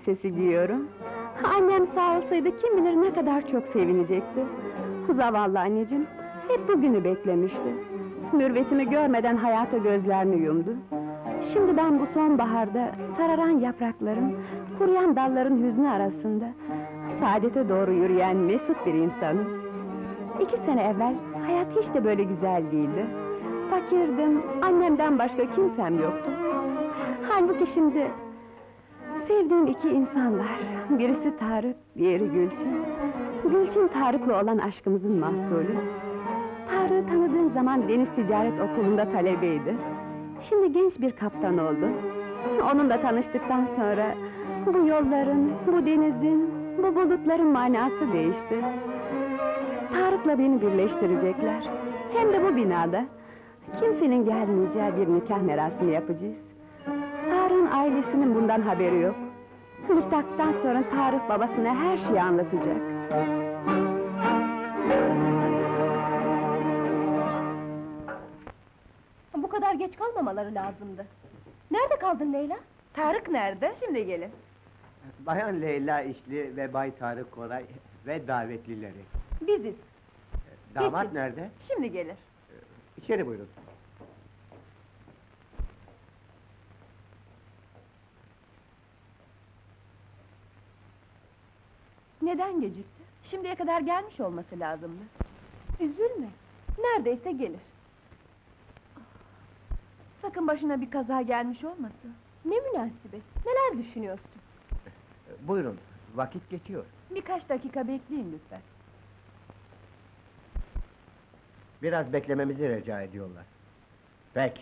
elbisesi giyiyorum. Annem sağ olsaydı kim bilir ne kadar çok sevinecekti. Zavallı anneciğim, hep bugünü beklemişti. Mürvetimi görmeden hayata gözlerini yumdu. Şimdi ben bu sonbaharda sararan yaprakların, kuruyan dalların hüznü arasında saadete doğru yürüyen mesut bir insanım. 2 sene evvel hayat hiç de böyle güzel değildi. Fakirdim, annemden başka kimsem yoktu. Halbuki şimdi sevdiğim 2 insan var. Birisi Tarık, diğeri Gülçin. Gülçin Tarık'la olan aşkımızın mahsulü. Tarık'ı tanıdığım zaman Deniz Ticaret Okulu'nda talebeydi. Şimdi genç bir kaptan oldu. Onunla tanıştıktan sonra bu yolların, bu denizin, bu bulutların manası değişti. Tarık'la beni birleştirecekler. Hem de bu binada. Kimsenin gelmeyeceği bir nikah merasimi yapacağız. Tarık'ın ailesinin bundan haberi yok. Nikahtan sonra Tarık babasına her şeyi anlatacak. Bu kadar geç kalmamaları lazımdı. Nerede kaldın Leyla? Tarık nerede? Şimdi gelin. Bayan Leyla İşli ve Bay Tarık Koray ve davetlileri. Biziz. Damat Geçin. nerede? Şimdi gelir. İçeri buyurun. Neden gecikti? Şimdiye kadar gelmiş olması lazımdı. Üzülme. Neredeyse gelir. Sakın başına bir kaza gelmiş olmasın. Ne münasebet. Neler düşünüyorsun? Buyurun, vakit geçiyor. Birkaç dakika bekleyin lütfen. Biraz beklememizi rica ediyorlar. Peki.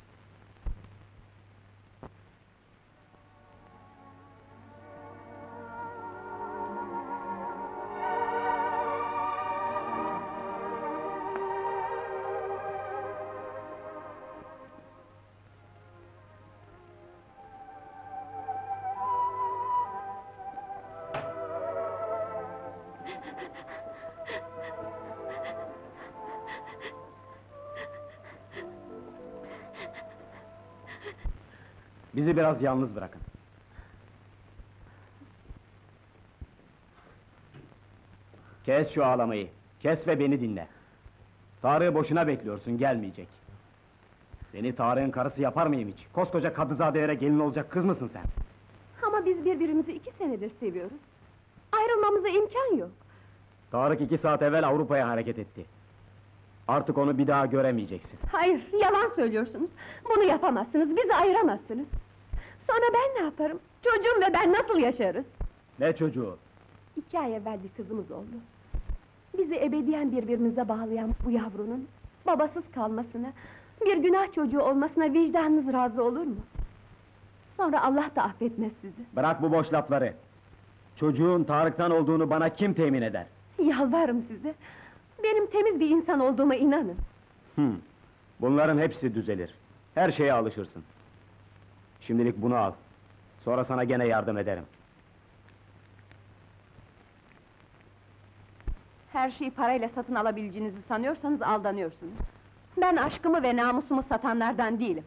Bizi biraz yalnız bırakın. Kes şu ağlamayı, kes ve beni dinle. Tarık'ı boşuna bekliyorsun, gelmeyecek. Seni Tarık'ın karısı yapar mıyım hiç? Koskoca Kadızadelere gelin olacak kız mısın sen? Ama biz birbirimizi 2 senedir seviyoruz. Ayrılmamıza imkan yok. Tarık 2 saat evvel Avrupa'ya hareket etti. Artık onu bir daha göremeyeceksin. Hayır, yalan söylüyorsunuz. Bunu yapamazsınız, bizi ayıramazsınız. Sonra ben ne yaparım? Çocuğum ve ben nasıl yaşarız? Ne çocuğu? 2 ay evvel bir kızımız oldu. Bizi ebediyen birbirimize bağlayan bu yavrunun babasız kalmasına, bir günah çocuğu olmasına vicdanınız razı olur mu? Sonra Allah da affetmez sizi. Bırak bu boş lafları! Çocuğun Tarık'tan olduğunu bana kim temin eder? Yalvarırım size! Benim temiz bir insan olduğuma inanın! Bunların hepsi düzelir. Her şeye alışırsın. Şimdilik bunu al. Sonra sana gene yardım ederim. Her şeyi parayla satın alabileceğinizi sanıyorsanız aldanıyorsunuz. Ben aşkımı ve namusumu satanlardan değilim.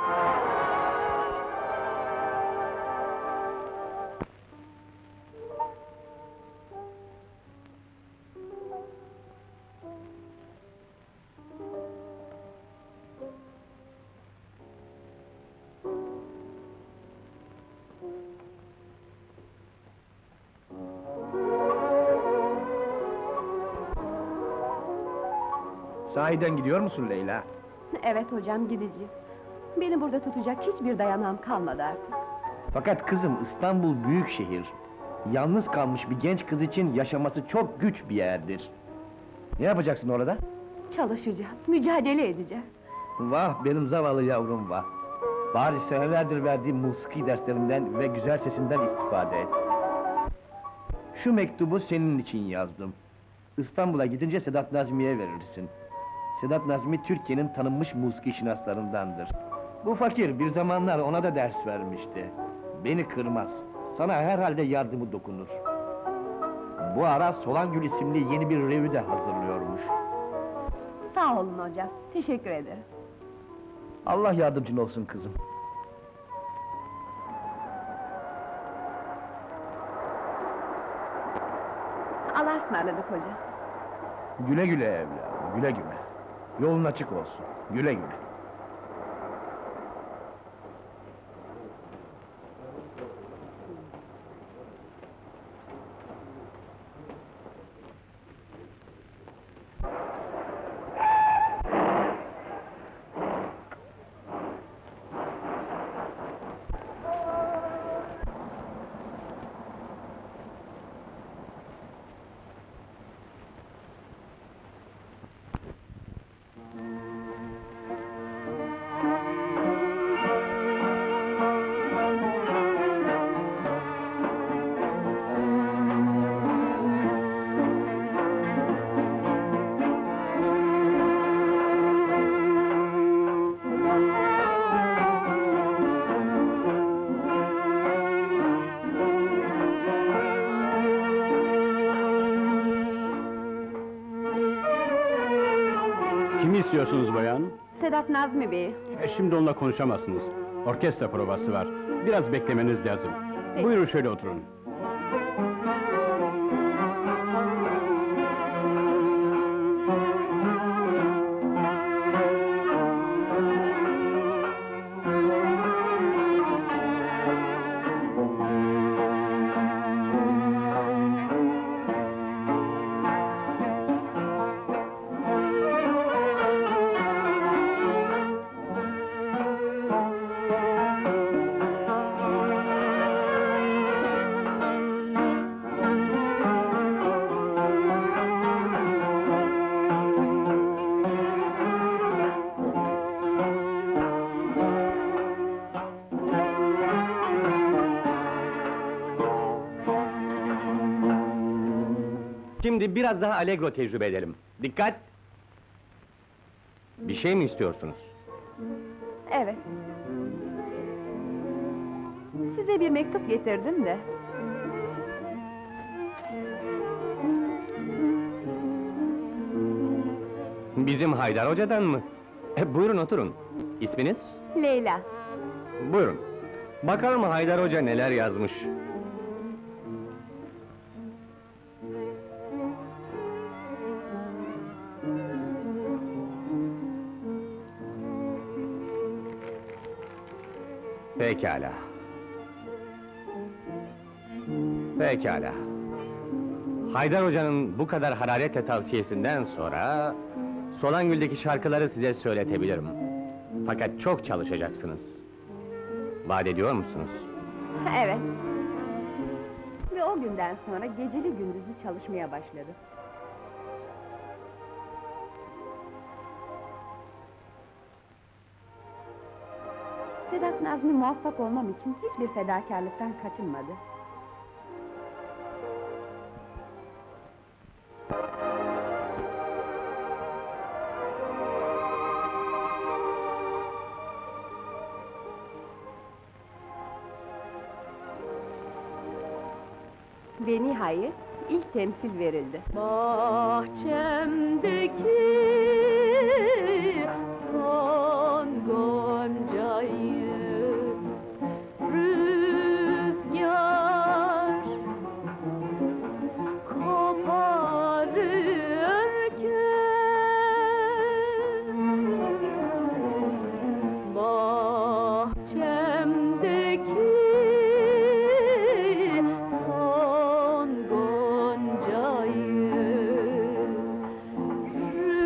Sahiden gidiyor musun Leyla? Evet hocam, gideceğim. Beni burada tutacak hiçbir dayanağım kalmadı artık. Fakat kızım, İstanbul büyük şehir. Yalnız kalmış bir genç kız için yaşaması çok güç bir yerdir. Ne yapacaksın orada? Çalışacağım, mücadele edeceğim. Vah benim zavallı yavrum vah! Bari senelerdir verdiğim musiki derslerinden ve güzel sesinden istifade et. Şu mektubu senin için yazdım. İstanbul'a gidince Sedat Nazmi'ye verirsin. Sedat Nazmi, Türkiye'nin tanınmış musiki şinaslarındandır. Bu fakir, bir zamanlar ona da ders vermişti. Beni kırmaz, sana herhalde yardımı dokunur. Bu ara Solangül isimli yeni bir revü de hazırlıyormuş. Sağ olun hocam, teşekkür ederim. Allah yardımcın olsun kızım. ısmarladık hoca. Güle güle evladım, güle güle. Yolun açık olsun, güle güle. Kimi istiyorsunuz bayan? Sedat Nazmi Bey. Şimdi onunla konuşamazsınız. Orkestra provası var. Biraz beklemeniz lazım. Peki. Buyurun şöyle oturun. Şimdi biraz daha allegro tecrübe edelim. Dikkat! Bir şey mi istiyorsunuz? Evet. Size bir mektup getirdim de. Bizim Haydar Hoca'dan mı? Buyurun oturun. İsminiz? Leyla. Buyurun. Bakalım Haydar Hoca neler yazmış. Pekala. Pekala. Haydar Hoca'nın bu kadar hararetle tavsiyesinden sonra... ...Solangül'deki şarkıları size söyletebilirim. Fakat çok çalışacaksınız. Vaat ediyor musunuz? Evet. Ve o günden sonra geceli gündüzlü çalışmaya başladı. Sedat Nazmi muvaffak olmam için hiçbir fedakarlıktan kaçınmadı. Ve nihayet ilk temsil verildi. Bahçemdeki son goncayı rüzgar koparırken bahçemdeki son goncayı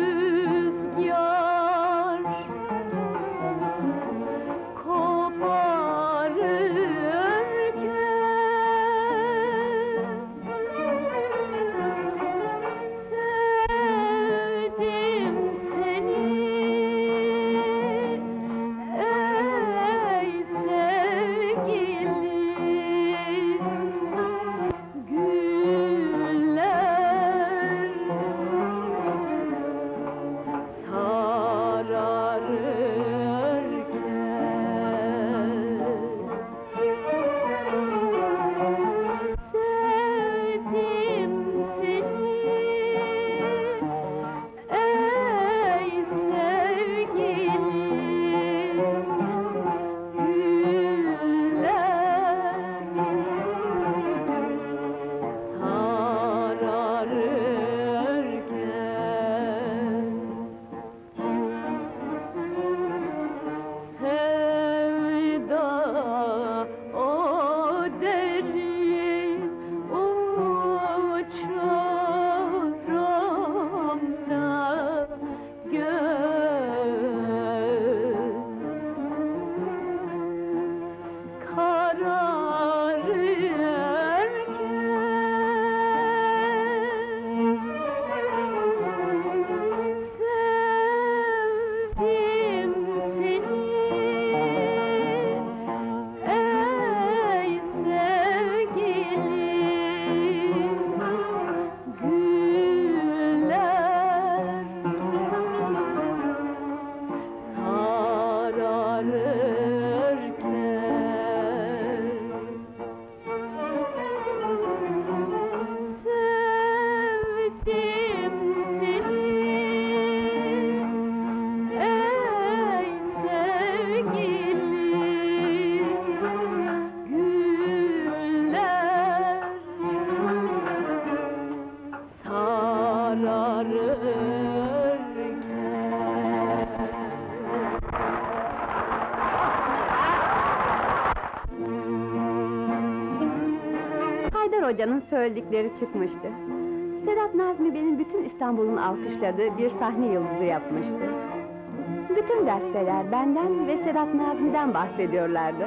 Haydar Hoca'nın söyledikleri çıkmıştı. Sedat Nazmi benim bütün İstanbul'un alkışladığı bir sahne yıldızı yapmıştı. Bütün gazeteler benden ve Sedat Nazmi'den bahsediyorlardı.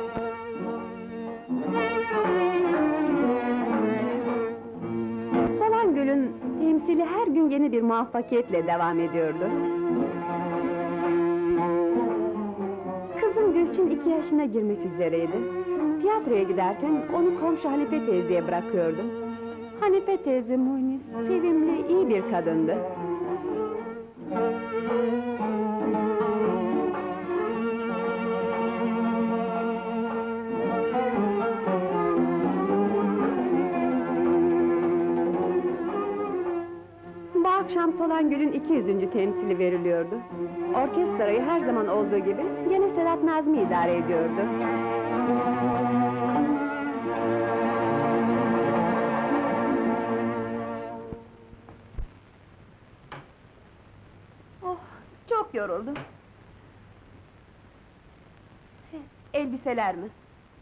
Solangül'ün temsili her gün yeni bir muvaffakiyetle devam ediyordu. Kızım Gülçin 2 yaşına girmek üzereydi. Tiyatroya giderken onu komşu Hanife teyzeye bırakıyordum. Hanife teyze munis, sevimli, iyi bir kadındı. Bu akşam Solangül'ün 200. temsili veriliyordu. Orkestrayı her zaman olduğu gibi yine Sedat Nazmi idare ediyordu. Oh, çok yoruldum. Elbiseler mi?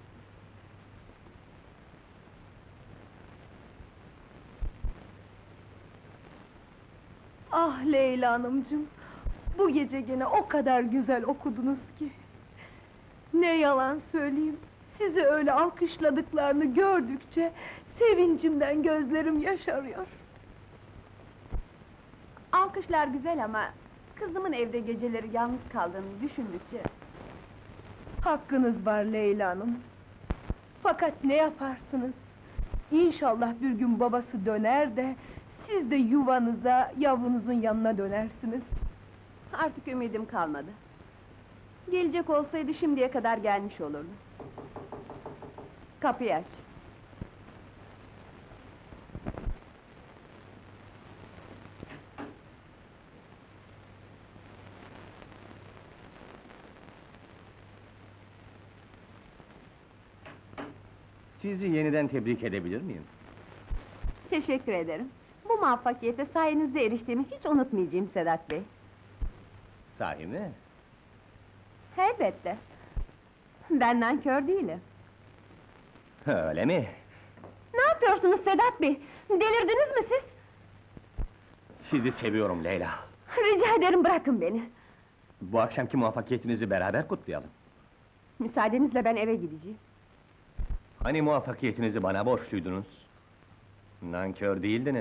Ah Leyla Hanımcığım, bu gece gene o kadar güzel okudunuz ki. Ne yalan söyleyeyim, sizi öyle alkışladıklarını gördükçe sevincimden gözlerim yaşarıyor. Alkışlar güzel ama kızımın evde geceleri yalnız kaldığını düşündükçe... Hakkınız var Leyla Hanım. Fakat ne yaparsınız? İnşallah bir gün babası döner de siz de yuvanıza, yavrunuzun yanına dönersiniz. Artık ümidim kalmadı. Gelecek olsaydı şimdiye kadar gelmiş olurdu. Kapıyı aç. Sizi yeniden tebrik edebilir miyim? Teşekkür ederim. Bu muvaffakiyete sayenizde eriştiğimi hiç unutmayacağım Sedat Bey. Sahi mi? Elbette. Ben nankör değilim. Öyle mi? Ne yapıyorsunuz Sedat Bey? Delirdiniz mi siz? Sizi seviyorum Leyla. Rica ederim bırakın beni. Bu akşamki muvaffakiyetinizi beraber kutlayalım. Müsaadenizle ben eve gideceğim. Hani muvaffakiyetinizi bana borçluydunuz? Nankör değildiniz.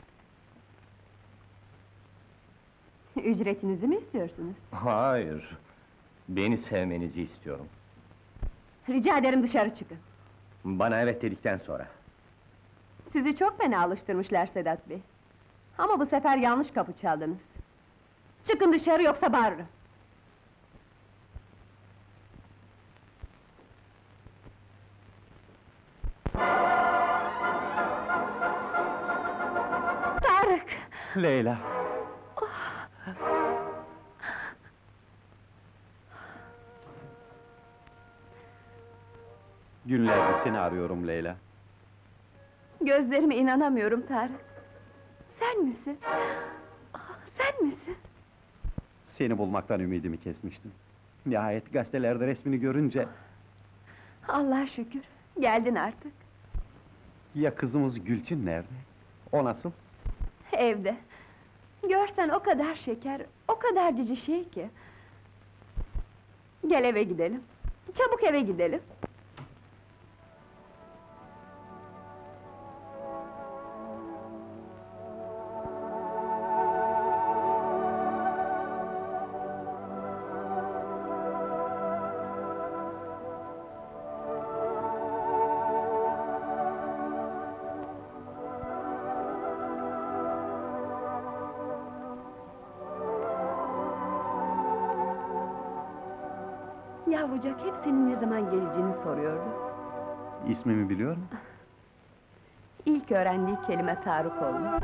Ücretinizi mi istiyorsunuz? Hayır, beni sevmenizi istiyorum. Rica ederim dışarı çıkın. Bana evet dedikten sonra. Sizi çok fena alıştırmışlar Sedat Bey. Ama bu sefer yanlış kapı çaldınız. Çıkın dışarı yoksa bağırırım. Tarık! Leyla! Günlerdir seni arıyorum Leyla. Gözlerime inanamıyorum Tarık. Sen misin? Sen misin? Seni bulmaktan ümidimi kesmiştim. Nihayet gazetelerde resmini görünce... Allah'a şükür, geldin artık. Ya kızımız Gülçin nerede? O nasıl? Evde. Görsen o kadar şeker, o kadar cici şey ki. Gel eve gidelim. Çabuk eve gidelim. Yavrucak hep senin ne zaman geleceğini soruyordu. İsmimi biliyor mu? İlk öğrendiği kelime Tarık oldu.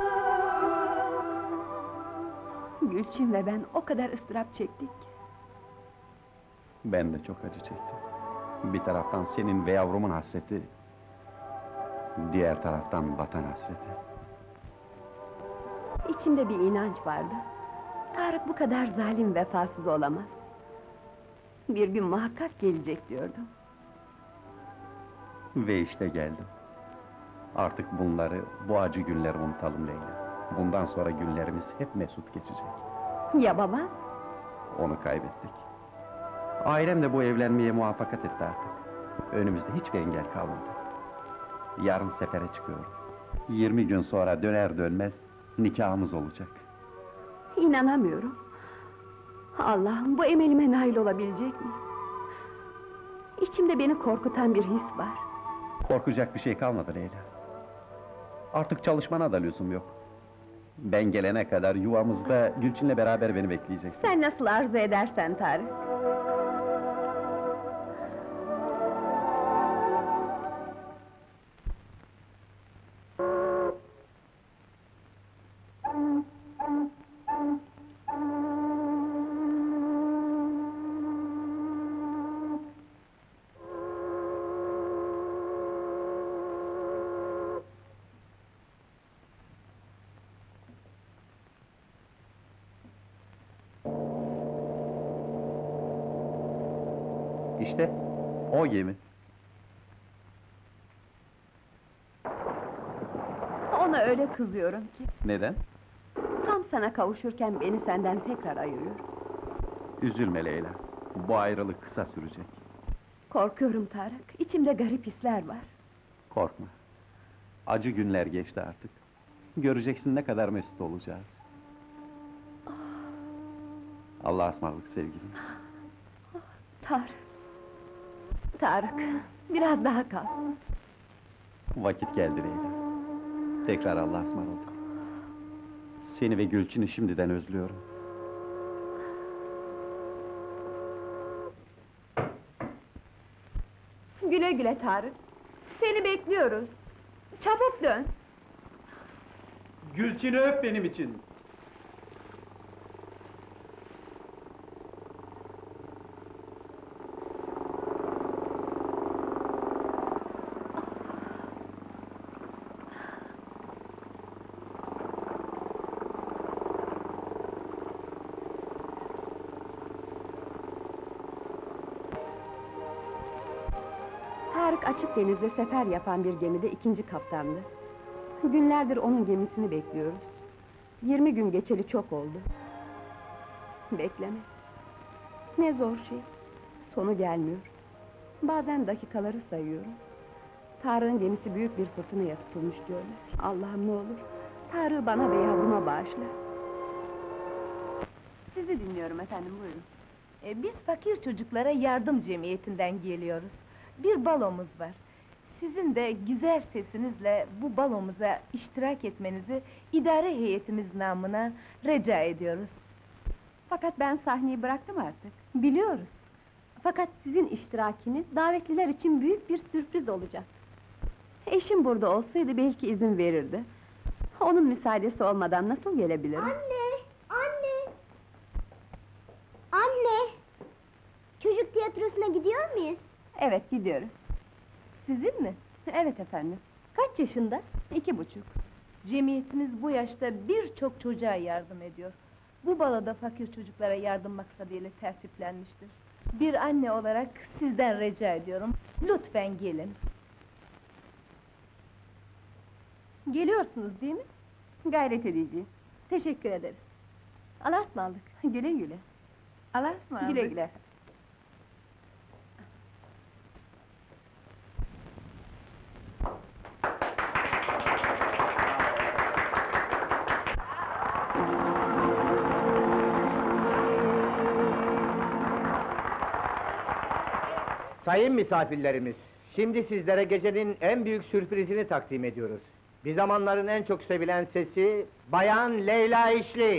Gülçin ve ben o kadar ıstırap çektik ki. Ben de çok acı çektim. Bir taraftan senin ve yavrumun hasreti... ...diğer taraftan vatan hasreti. İçimde bir inanç vardı. Tarık bu kadar zalim, vefasız olamaz. Bir gün muhakkak gelecek diyordum. Ve işte geldim. Artık bunları, bu acı günleri unutalım Leyla. Bundan sonra günlerimiz hep mesut geçecek. Ya baba? Onu kaybettik. Ailem de bu evlenmeye muvaffakat etti artık. Önümüzde hiçbir engel kalmadı. Yarın sefere çıkıyorum. 20 gün sonra döner dönmez nikahımız olacak. İnanamıyorum. Allah'ım, bu emelime nail olabilecek mi? İçimde beni korkutan bir his var. Korkacak bir şey kalmadı Leyla. Artık çalışmana da lüzum yok. Ben gelene kadar yuvamızda Gülçin'le beraber beni bekleyeceksin. Sen nasıl arzu edersen Tarık. İşte o gemi. Ona öyle kızıyorum ki. Neden? Tam sana kavuşurken beni senden tekrar ayırıyor. Üzülme Leyla. Bu ayrılık kısa sürecek. Korkuyorum Tarık, içimde garip hisler var. Korkma. Acı günler geçti artık. Göreceksin ne kadar mesut olacağız. Allah'a ısmarladık sevgilim. Tarık. Tarık, biraz daha kal. Vakit geldi Leyla. Tekrar Allah'a ısmarladık. Seni ve Gülçin'i şimdiden özlüyorum. Güle güle Tarık. Seni bekliyoruz. Çabuk dön. Gülçin'i öp benim için. Tarık açık denizde sefer yapan bir gemide ikinci kaptandı. Günlerdir onun gemisini bekliyoruz. 20 gün geçeli çok oldu. Bekleme. Ne zor şey. Sonu gelmiyor. Bazen dakikaları sayıyorum. Tarık'ın gemisi büyük bir fırtınaya tutulmuş diyorlar. Allah'ım ne olur, Tarık'ı bana ve yavruma bağışla. Sizi dinliyorum efendim, buyurun. Biz fakir çocuklara yardım cemiyetinden geliyoruz. Bir balomuz var. Sizin de güzel sesinizle bu balomuza iştirak etmenizi idare heyetimiz namına rica ediyoruz. Fakat ben sahneyi bıraktım artık. Biliyoruz. Fakat sizin iştirakiniz davetliler için büyük bir sürpriz olacak. Eşim burada olsaydı belki izin verirdi. Onun müsaadesi olmadan nasıl gelebilirim? Anne! Anne! Anne! Çocuk tiyatrosuna gidiyor muyuz? Evet, gidiyoruz. Sizin mi? Evet efendim. Kaç yaşında? 2,5. Cemiyetimiz bu yaşta birçok çocuğa yardım ediyor. Bu baloda fakir çocuklara yardım maksadıyla tertiplenmiştir. Bir anne olarak sizden rica ediyorum, lütfen gelin. Geliyorsunuz değil mi? Gayret edeceğim. Teşekkür ederiz. Allah'a ısmarladık. Güle güle. Allah'a ısmarladık. Güle güle. Sayın misafirlerimiz, şimdi sizlere gecenin en büyük sürprizini takdim ediyoruz. Bir zamanların en çok sevilen sesi, Bayan Leyla İşli.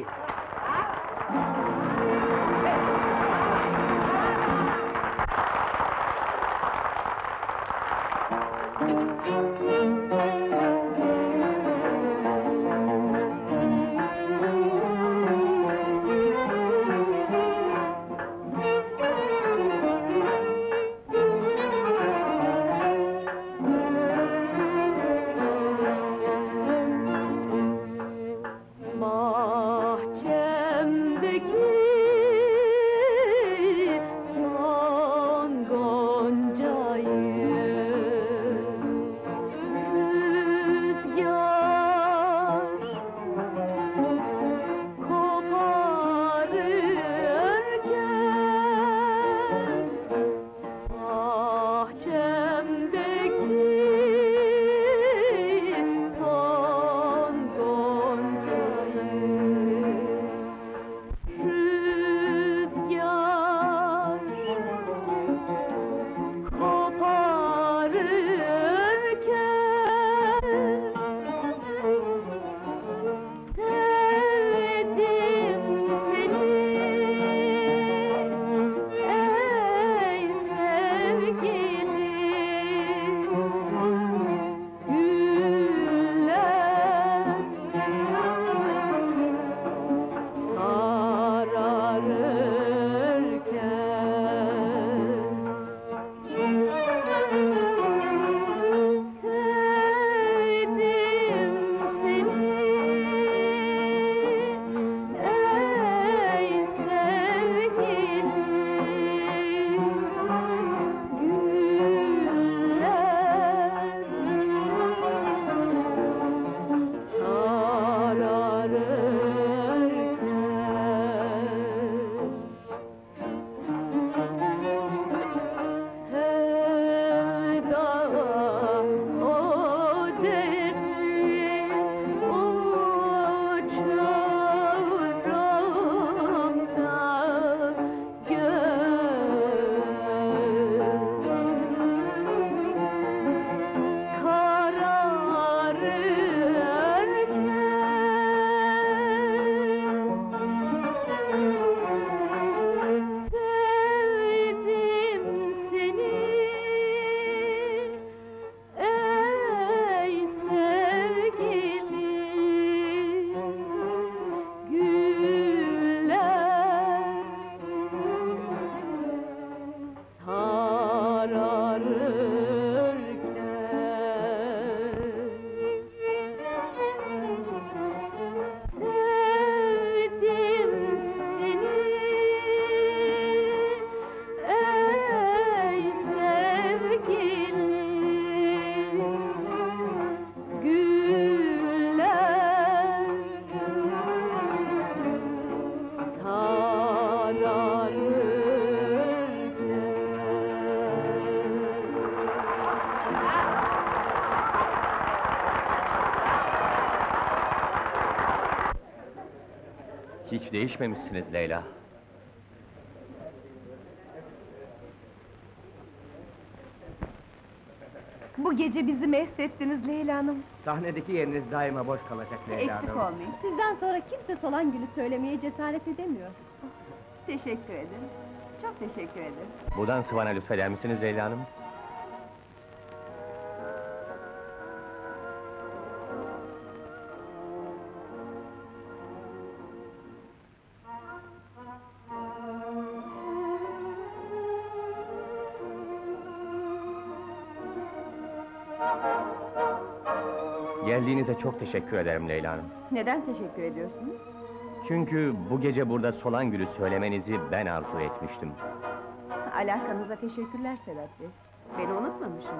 Hiç değişmemişsiniz Leyla. Bu gece bizi mest ettiniz Leyla Hanım. Sahnedeki yeriniz daima boş kalacak Leyla Eksik Hanım. olmayın. Sizden sonra kimse Solan Gül'ü söylemeye cesaret edemiyor. Teşekkür ederim. Çok teşekkür ederim. Bu dansı bana lütfeder misiniz Leyla Hanım? Geldiğinize çok teşekkür ederim Leyla Hanım. Neden teşekkür ediyorsunuz? Çünkü bu gece burada Solan Gül'ü söylemenizi ben arzu etmiştim. Alakanıza teşekkürler Sedat Bey. Beni unutmamışsınız.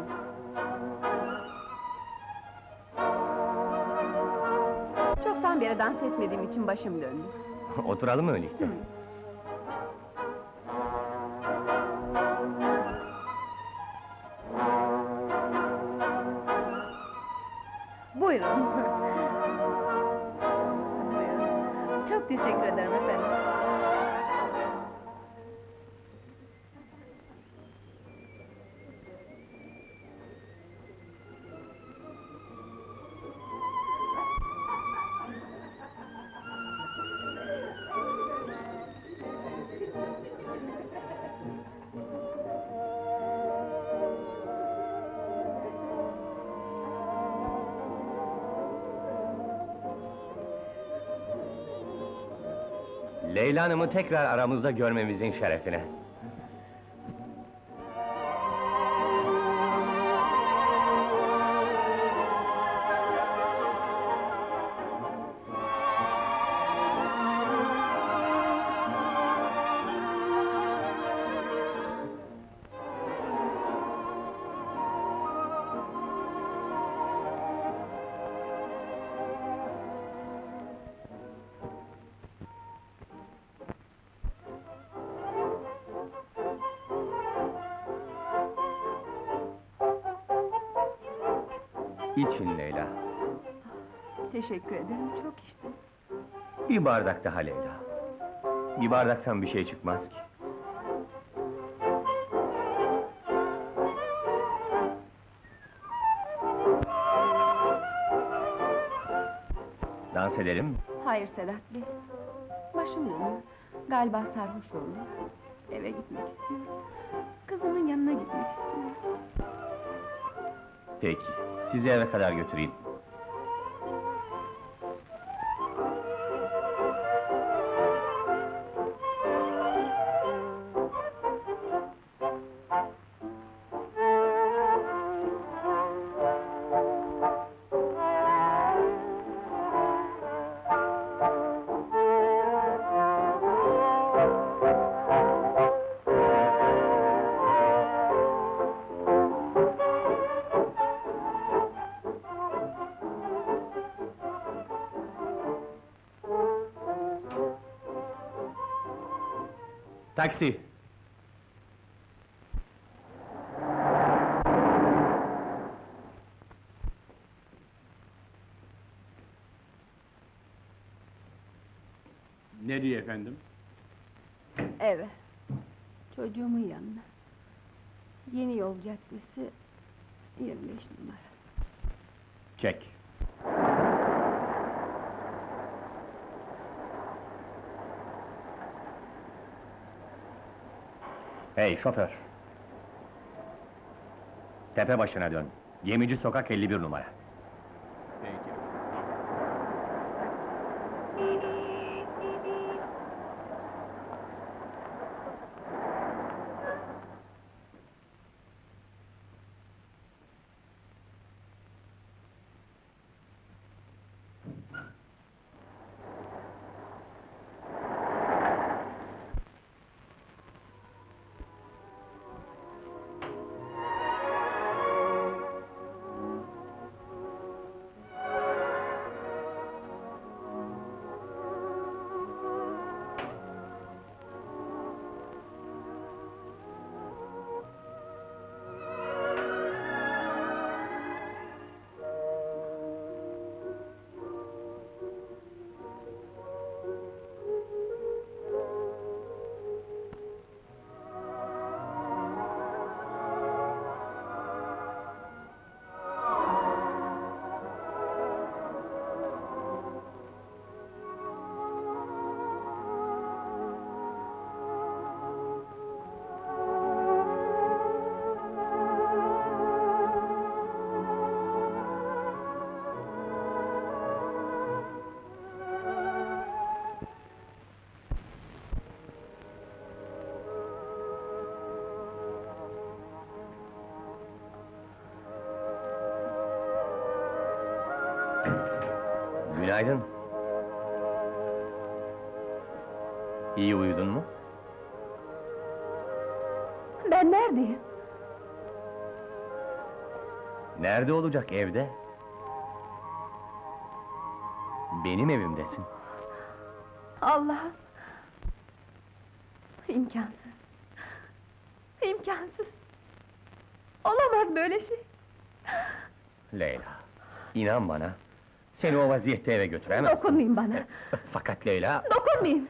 Çoktan beri dans etmediğim için başım döndü. Oturalım mı öyleyse? Buyurun. Buyurun. Çok teşekkür ederim efendim. Leyla Hanım'ı tekrar aramızda görmemizin şerefine. İçin Leyla. Teşekkür ederim, çok içtim. Bir bardak daha Leyla. Bir bardaktan bir şey çıkmaz ki. Dans edelim mi? Hayır Sedat Bey. Başım dönüyor. Galiba sarhoş oldum. Eve gitmek istiyorum. Kızımın yanına gitmek istiyorum. Peki, sizi eve kadar götüreyim. Taksi! Ne diyor efendim? Eve. Çocuğumun yanına. Yeni Yol Caddesi 25 numara. Çek! Hey şoför! Tepe başına dön. Gemici Sokak 51 numara. Peki. Günaydın. İyi uyudun mu? Ben neredeyim? Nerede olacak, evde? Benim evimdesin. Allah'ım! İmkansız! İmkansız! Olamaz böyle şey! Leyla, inan bana, seni o vaziyette eve götüremezsin. Dokunmayın bana! Fakat Leyla, Dokunmayın!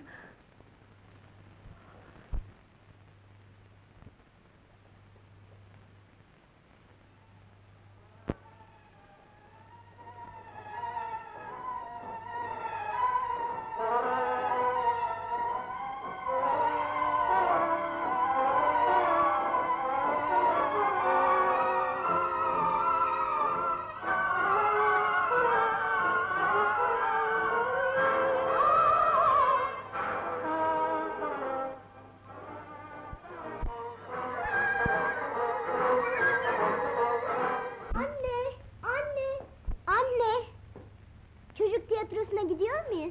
Anne, anne, anne. Çocuk tiyatrosuna gidiyor muyuz?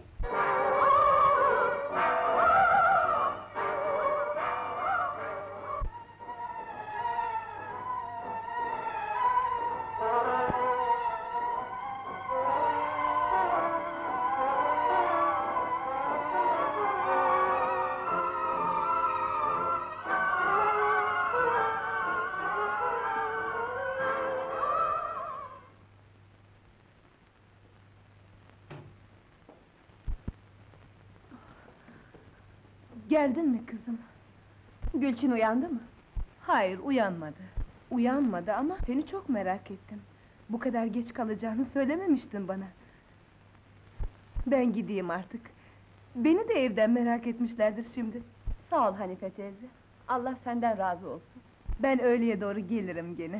Geldin mi kızım? Gülçin uyandı mı? Hayır, uyanmadı. Uyanmadı ama seni çok merak ettim. Bu kadar geç kalacağını söylememiştin bana. Ben gideyim artık. Beni de evden merak etmişlerdir şimdi. Sağ ol Hanife teyze. Allah senden razı olsun. Ben öğleye doğru gelirim gene.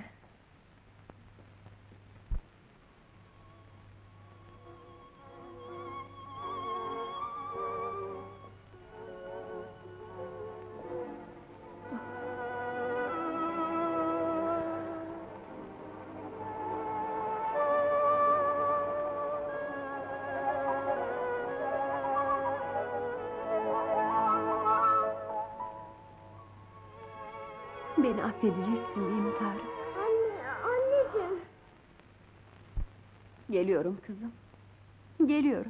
Beni affedeceksin değil mi Tarık? Anne, anneciğim. Geliyorum kızım. Geliyorum.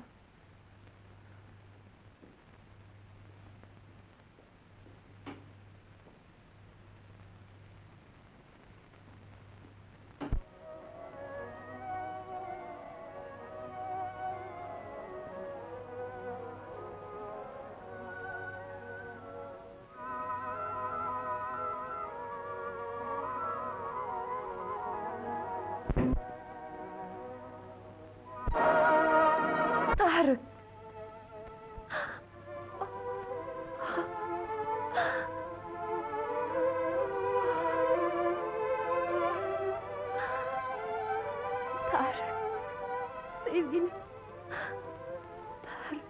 Tarık! Tarık! Sevgilim! Tarık!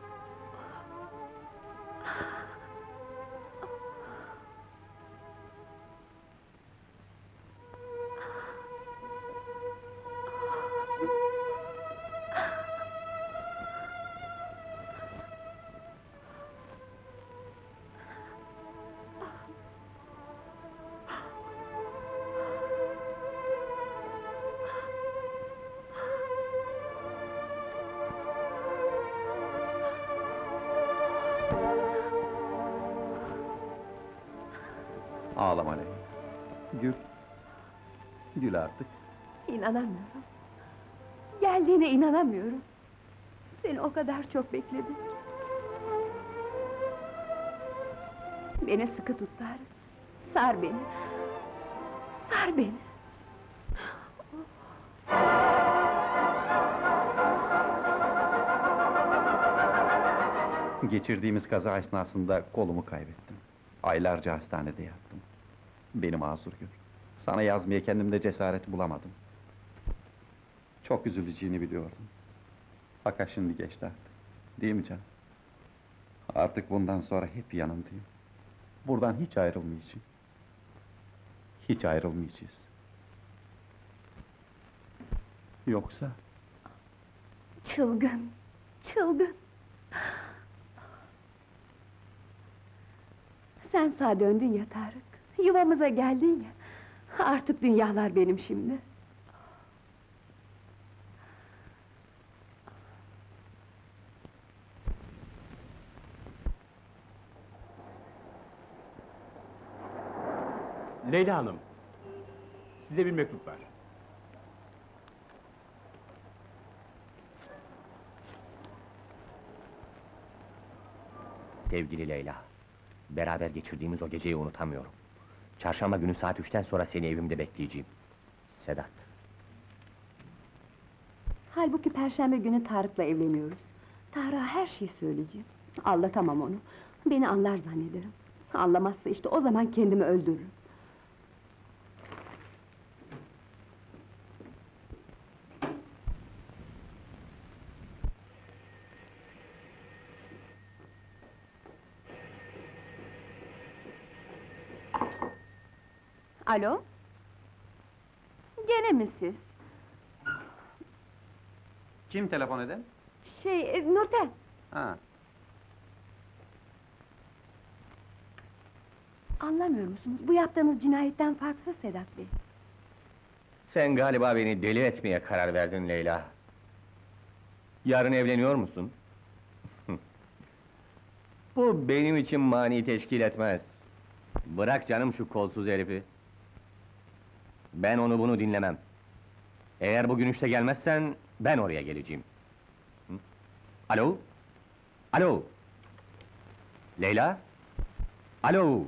Ağlama Leyla. Gül. Gül artık. İnanamıyorum. Geldiğine inanamıyorum. Seni o kadar çok bekledim ki. Beni sıkı tut Tarık. Sar beni. Sar beni. Geçirdiğimiz kaza esnasında kolumu kaybettim. Aylarca hastanede yattım. Beni mazur gör. Sana yazmaya kendimde cesaret bulamadım. Çok üzüleceğini biliyordum. Fakat şimdi geçti artık. Değil mi canım? Artık bundan sonra hep yanındayım. Buradan hiç ayrılmayacağım. Hiç ayrılmayacağız. Yoksa Çılgın, çılgın! Sen sağa döndün ya Tarık, yuvamıza geldin ya. Artık dünyalar benim şimdi. Leyla Hanım, size bir mektup var. Sevgili Leyla, beraber geçirdiğimiz o geceyi unutamıyorum. Çarşamba günü saat 3'ten sonra seni evimde bekleyeceğim. Sedat. Halbuki perşembe günü Tarık'la evleniyoruz. Tarık'a her şeyi söyleyeceğim. Anlatamam onu. Beni anlar zannederim. Anlamazsa işte o zaman kendimi öldürürüm. Alo? Gene mi siz? Kim telefon eden? Nurten! Ha, Anlamıyor musunuz? Bu yaptığınız cinayetten farksız Sedat Bey. Sen galiba beni deli etmeye karar verdin Leyla. Yarın evleniyor musun? Bu benim için mani teşkil etmez. Bırak canım şu kolsuz herifi. Ben onu bunu dinlemem. Eğer bugün 3'te gelmezsen, ben oraya geleceğim. Hı? Alo? Alo? Leyla? Alo?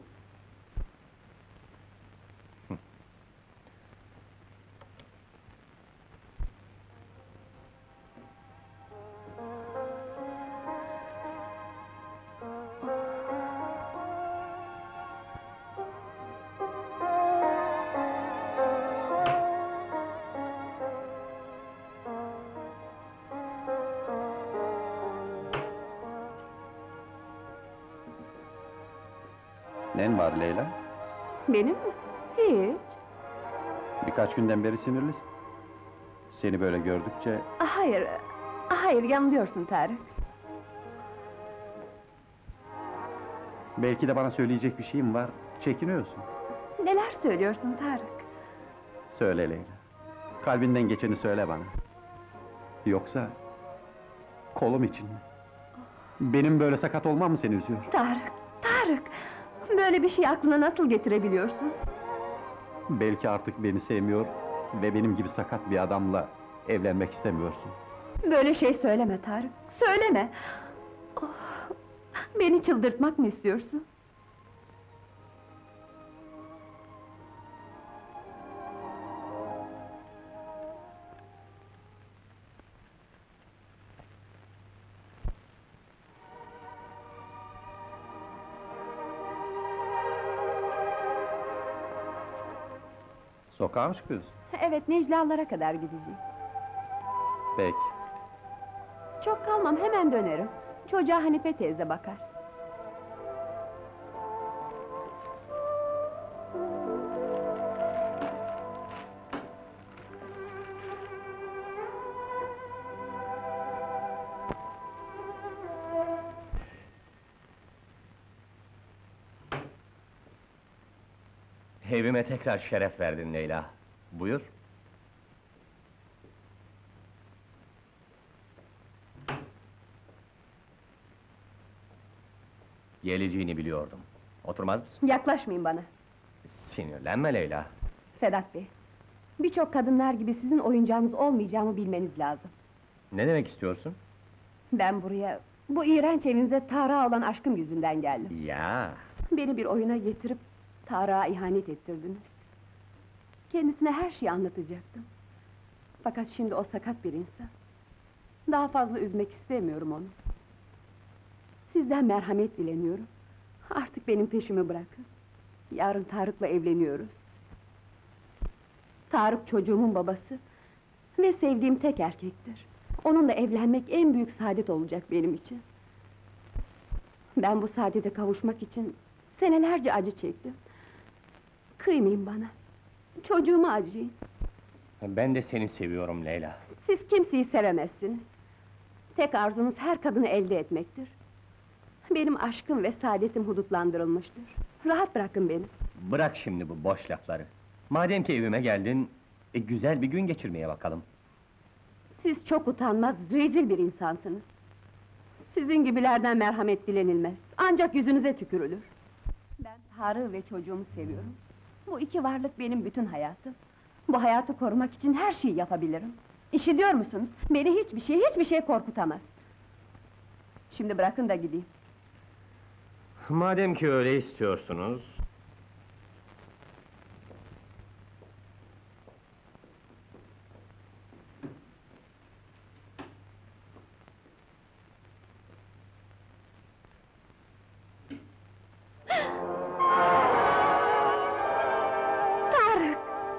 nen var Leyla? Benim mi? Hiç. Birkaç günden beri sinirlisin. Seni böyle gördükçe Hayır, yanılıyorsun Tarık. belki de bana söyleyecek bir şeyim var, çekiniyorsun. Neler söylüyorsun Tarık? Söyle Leyla. Kalbinden geçeni söyle bana. Yoksa kolum için mi? Benim böyle sakat olmam mı seni üzüyor? Tarık! Böyle bir şey aklına nasıl getirebiliyorsun? Belki artık beni sevmiyor ve benim gibi sakat bir adamla evlenmek istemiyorsun. Böyle şey söyleme Tarık, söyleme! Oh, beni çıldırtmak mı istiyorsun? Sokağa mı çıkıyorsun? Evet, Necla'lara kadar gideceğim. Peki. Çok kalmam, hemen dönerim. Çocuğa Hanife teyze bakar. Evime tekrar şeref verdin Leyla. Buyur. Geleceğini biliyordum. Oturmaz mısın? Yaklaşmayın bana. Sinirlenme Leyla. Sedat Bey, birçok kadınlar gibi sizin oyuncağınız olmayacağımı bilmeniz lazım. Ne demek istiyorsun? Ben buraya, bu iğrenç evinize Tarık'a olan aşkım yüzünden geldim. Ya, Beni bir oyuna getirip Tarık'a ihanet ettirdiniz. Kendisine her şeyi anlatacaktım. Fakat şimdi o sakat bir insan. Daha fazla üzmek istemiyorum onu. Sizden merhamet dileniyorum. Artık benim peşimi bırakın. Yarın Tarık'la evleniyoruz. Tarık çocuğumun babası ve sevdiğim tek erkektir. Onunla evlenmek en büyük saadet olacak benim için. Ben bu saadete kavuşmak için senelerce acı çektim. Kıymayın bana. Çocuğuma acıyın. ben de seni seviyorum Leyla. Siz kimseyi sevemezsiniz. Tek arzunuz her kadını elde etmektir. Benim aşkım ve saadetim hudutlandırılmıştır. Rahat bırakın beni. Bırak şimdi bu boş lafları. Madem ki evime geldin, güzel bir gün geçirmeye bakalım. Siz çok utanmaz, rezil bir insansınız. Sizin gibilerden merhamet dilenilmez. Ancak yüzünüze tükürülür. Ben Tarık'ı ve çocuğumu seviyorum. Bu iki varlık benim bütün hayatım. Bu hayatı korumak için her şeyi yapabilirim. İşitiyor musunuz? Beni hiçbir şey korkutamaz. Şimdi bırakın da gideyim. Madem ki öyle istiyorsunuz... Tarık!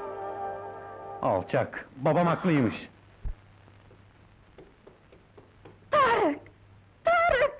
Alçak, babam haklıymış. Tarık! Tarık!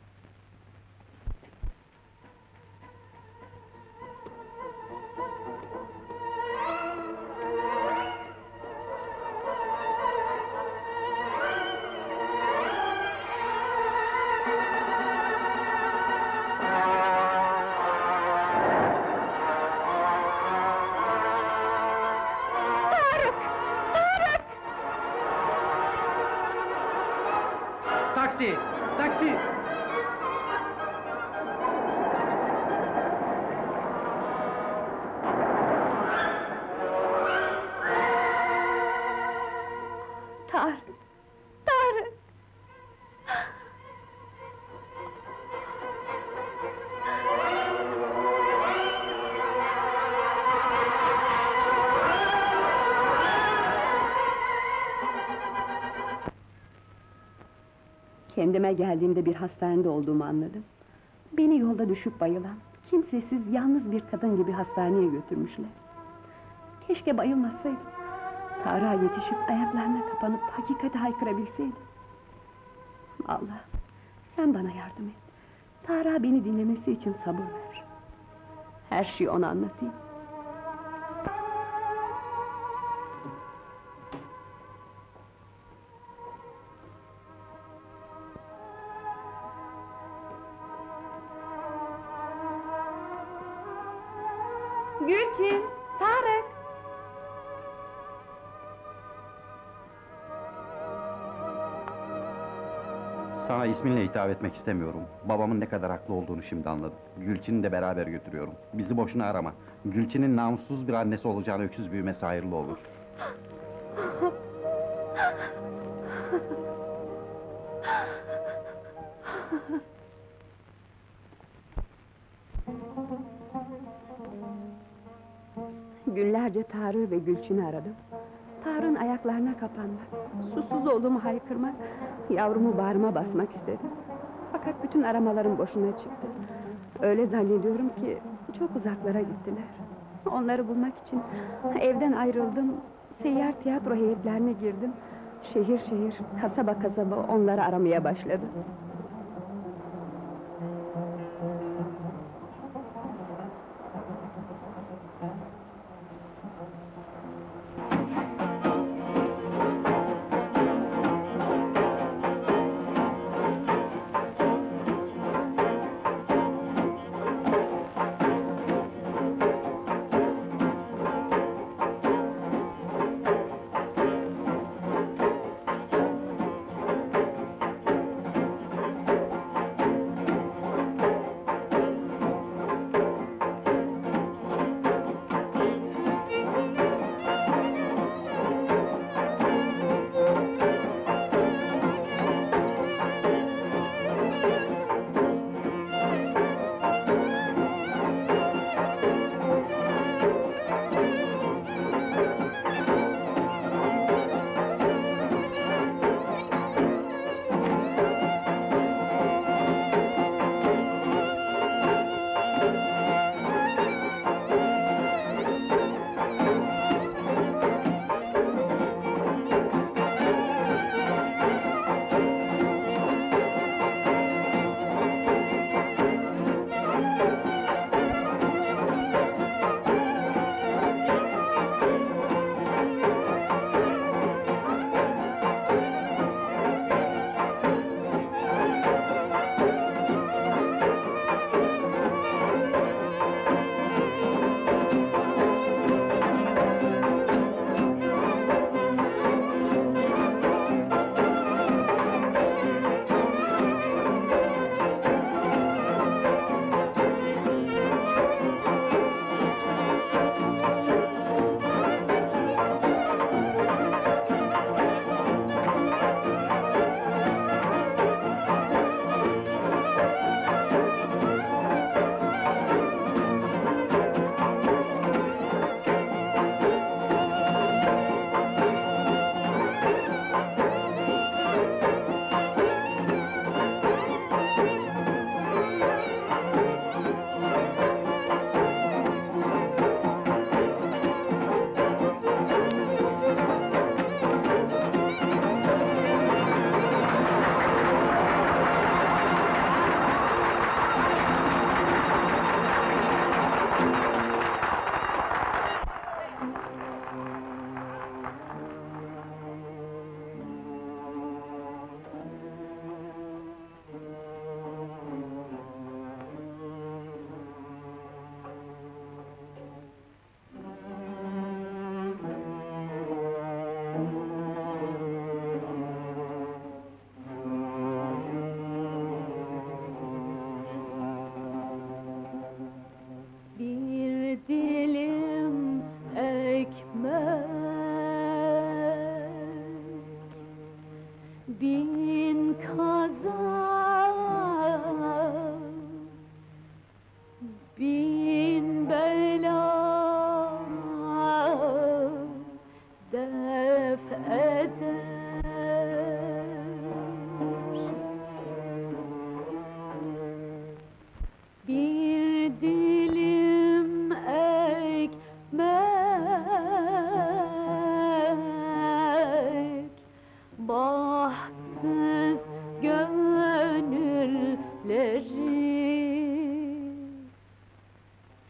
Taksi! Taksi! Tarık! Tarık! Kendime geldiğimde bir hastanede olduğumu anladım. Beni yolda düşüp bayılan, kimsesiz, yalnız bir kadın gibi hastaneye götürmüşler. Keşke bayılmasaydım. Tarık'a yetişip ayaklarına kapanıp hakikati haykırabilseydim. Allah, sen bana yardım et. Tarık'a beni dinlemesi için sabır ver. Her şeyi ona anlatayım. Gülçin, Tarık! Sana isminle hitap etmek istemiyorum. Babamın ne kadar haklı olduğunu şimdi anladım. Gülçin'i de beraber götürüyorum. Bizi boşuna arama. Gülçin'in namussuz bir annesi olacağını öküz büyümesi hayırlı olur. Günlerce Tarık'ı ve Gülçin'i aradım. Tarık'ın ayaklarına kapanmak, susuz olduğumu haykırmak, yavrumu bağrıma basmak istedim. Fakat bütün aramalarım boşuna çıktı. Öyle zannediyorum ki çok uzaklara gittiler. Onları bulmak için evden ayrıldım, seyyar tiyatro heyetlerine girdim. Şehir şehir, kasaba kasaba onları aramaya başladım.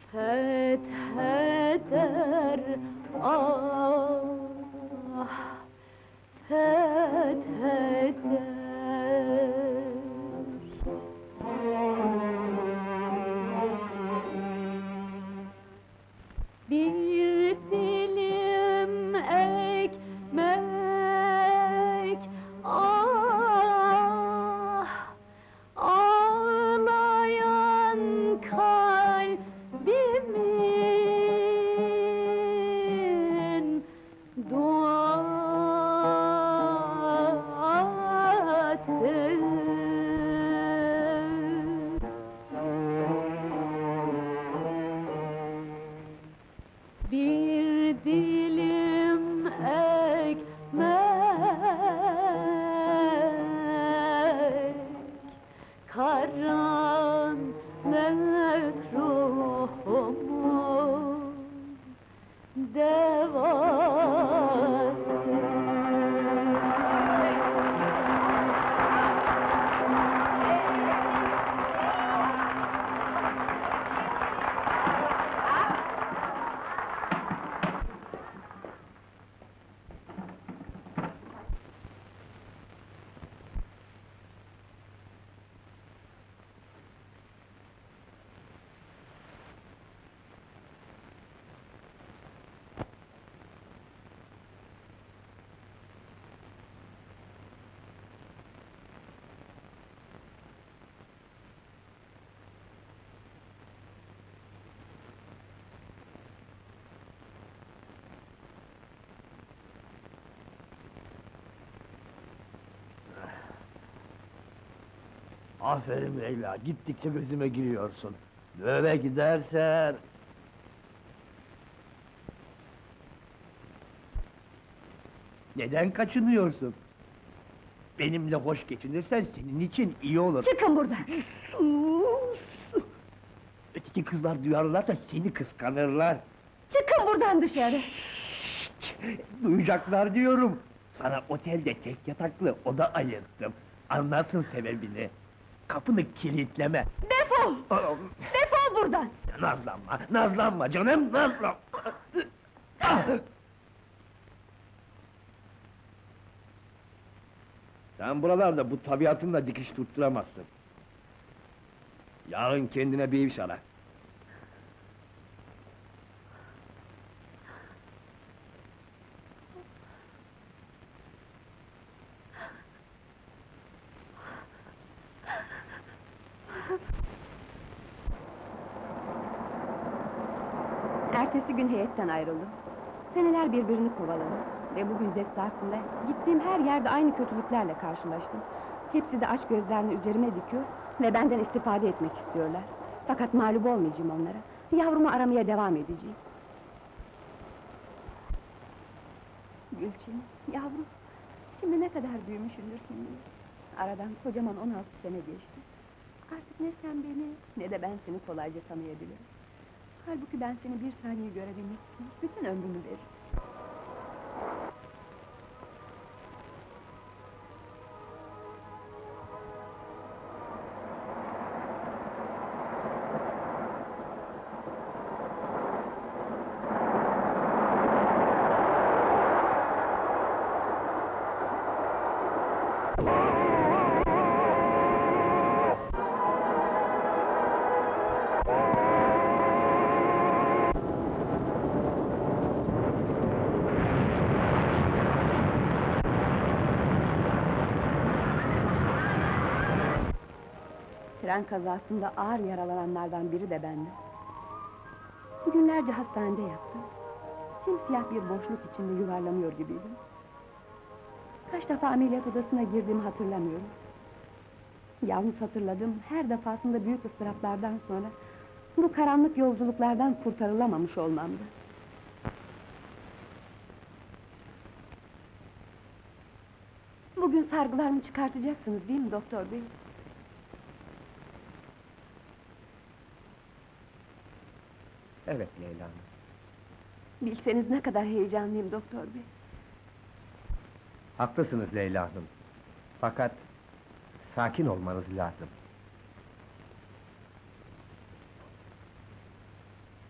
fetheder, ah, fetheder. Bir dilim ekmek, ah, ağlayan kalbimin duası. Bir dilim ekmek, karanlık ruhumun devası. Aferin Leyla, gittikçe gözüme giriyorsun. Böyle gidersen... Neden kaçınıyorsun? Benimle hoş geçinirsen senin için iyi olur. Çıkın buradan! Sus! Öteki kızlar duyarlarsa seni kıskanırlar. Çıkın buradan dışarı! Duyacaklar diyorum. Sana otelde tek yataklı oda ayırttım. Anlarsın sebebini. Kapını kilitleme. Defol! Defol buradan! Nazlanma, nazlanma canım, nazlanma! Ah! Sen buralarda bu tabiatınla dikiş tutturamazsın. Yarın kendine bir iş ara. Ertesi gün heyetten ayrıldım. Seneler birbirini kovaladı. Ve bu müddet zarfında gittiğim her yerde aynı kötülüklerle karşılaştım. Hepsi de aç gözlerini üzerime dikiyor ve benden istifade etmek istiyorlar. Fakat mağlup olmayacağım onlara. Yavrumu aramaya devam edeceğim. Gülçin, yavrum, şimdi ne kadar büyümüşsündür kim bilir. Aradan kocaman 16 sene geçti. Artık ne sen beni, ne de ben seni kolayca tanıyabilirim. Halbuki ben seni bir saniye görebilmek için bütün ömrümü veririm. Tren kazasında ağır yaralananlardan biri de bendim. Günlerce hastanede yattım. Simsiyah bir boşluk içinde yuvarlanıyor gibiydim. Kaç defa ameliyat odasına girdiğimi hatırlamıyorum. Yalnız hatırladım, her defasında büyük ıstıraplardan sonra bu karanlık yolculuklardan kurtarılamamış olmamdı. Bugün sargılarımı çıkartacaksınız değil mi doktor bey? Evet Leyla Hanım. Bilseniz ne kadar heyecanlıyım doktor bey. Haklısınız Leyla Hanım. Fakat sakin olmanız lazım.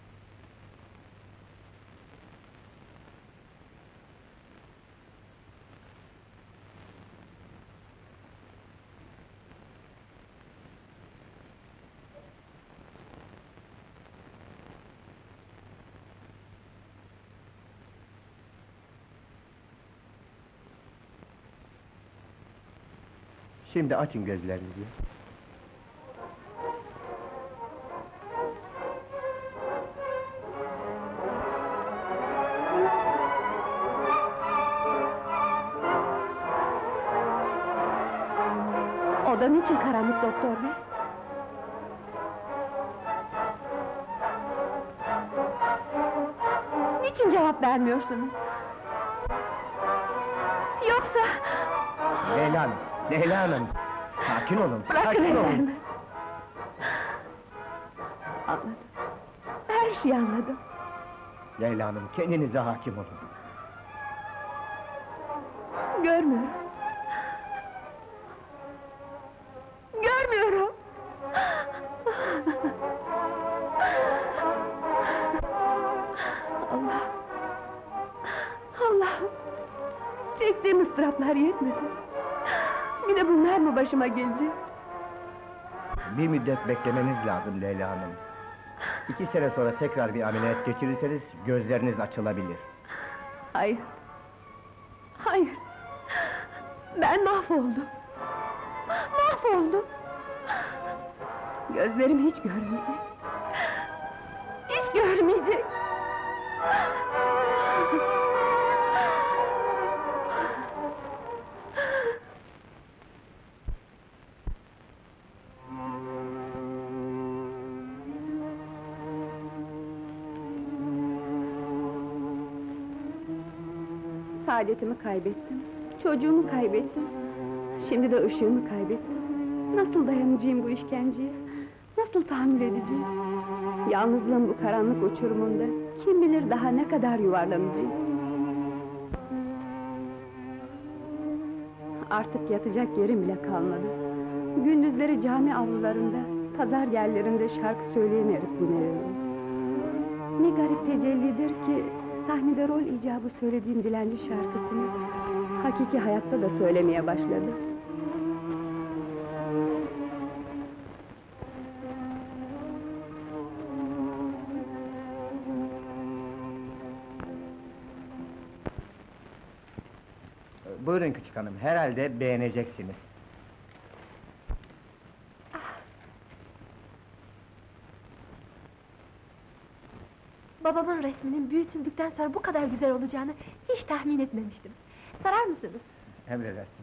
Şimdi açın gözlerinizi. Oda niçin karanlık doktor bey? Niçin cevap vermiyorsunuz? Yoksa... Leyla Hanım, Leyla Hanım! Sakin olun, Bırakın sakin olun! ellerimi! Anladım. Her şeyi anladım. Leyla Hanım, kendinize hakim olun. Görmüyorum. Görmüyorum! Allah! Allah'ım! Çektiğim ıstıraplar yetmedi. Bir de bunlar mı başıma gelecek? Bir müddet beklemeniz lazım Leyla Hanım. 2 sene sonra tekrar bir ameliyat geçirirseniz gözleriniz açılabilir. Hayır! Hayır! Ben mahvoldum! Mahvoldum! Gözlerim hiç görmeyecek! Hiç görmeyecek! Saadetimi kaybettim, çocuğumu kaybettim. Şimdi de ışığımı kaybettim. Nasıl dayanacağım bu işkenceye? Nasıl tahammül edeceğim? Yalnızlığın bu karanlık uçurumunda kim bilir daha ne kadar yuvarlanacağım? Artık yatacak yerim bile kalmadı. Gündüzleri cami avlularında, pazar yerlerinde şarkı söyleyen herif dinliyorum. Ne garip tecellidir ki sahnede rol icabı söylediğim dilenci şarkısını hakiki hayatta da söylemeye başladı. Buyurun küçük hanım, herhalde beğeneceksiniz. Babamın resminin büyütüldükten sonra bu kadar güzel olacağını hiç tahmin etmemiştim. Sarar mısınız? Emredersin.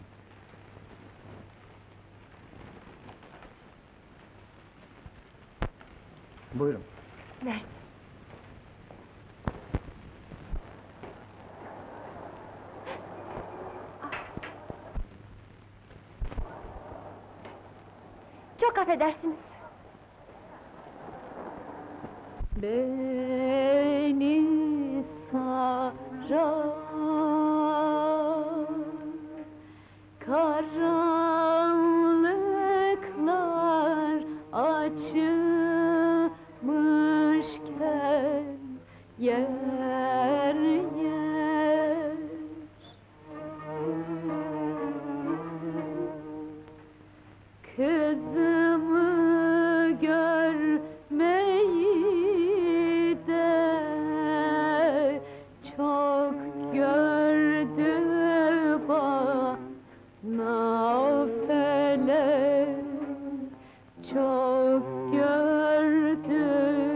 Buyurun. Mersi. Çok affedersiniz. Beni sarar karanlıklar açılmışken yer yer kızımı görmeyi de çok gördü bana felek, çok gördü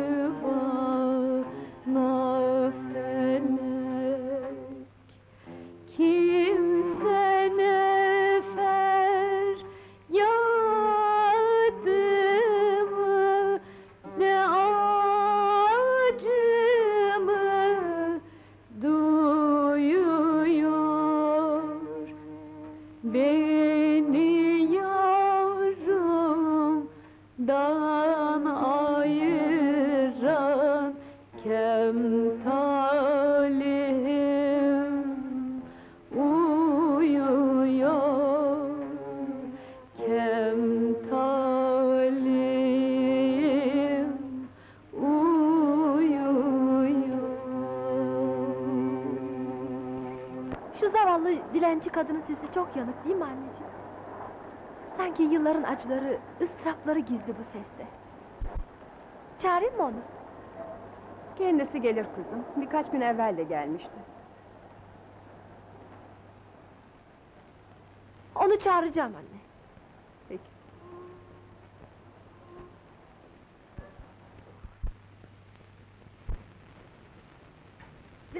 bana felek. Kimse nefer yadımı, ne acımı duyuyor. Beni yavrumdan ayıran kemtalim uyuyor, kemtalim uyuyor. Şu zavallı dilenci kadının sesi çok yanık değil mi anneciğim? Sanki yılların acıları, ıstırapları gizli bu seste. Çağırayım mı onu? Kendisi gelir kızım, birkaç gün evvel de gelmişti. Onu çağıracağım anne.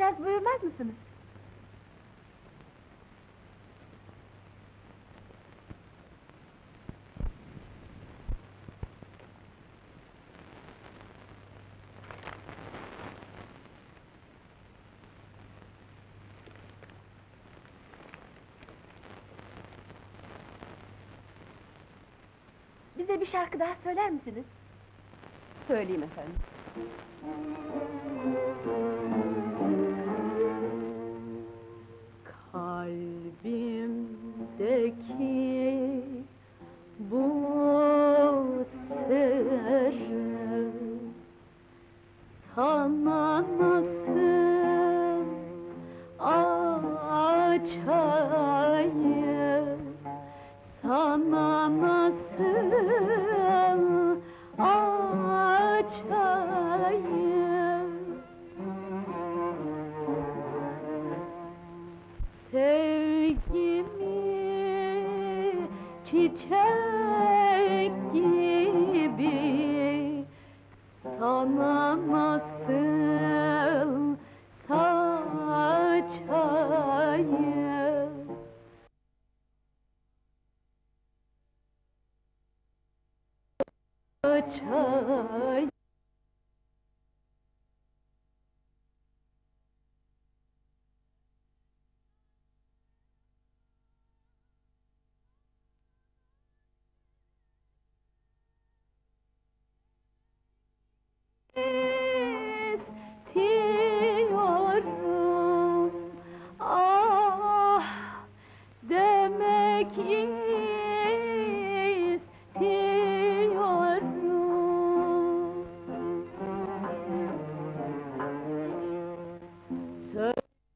Biraz buyurmaz mısınız? Bize bir şarkı daha söyler misiniz? Söyleyeyim efendim. Kalbimdeki bu sırrı sana nasıl açayım, sana nasıl açayım? Sevgimi çiçek gibi sana nasıl saçayım? Saçayım. İstiyorum, ah demek istiyorum.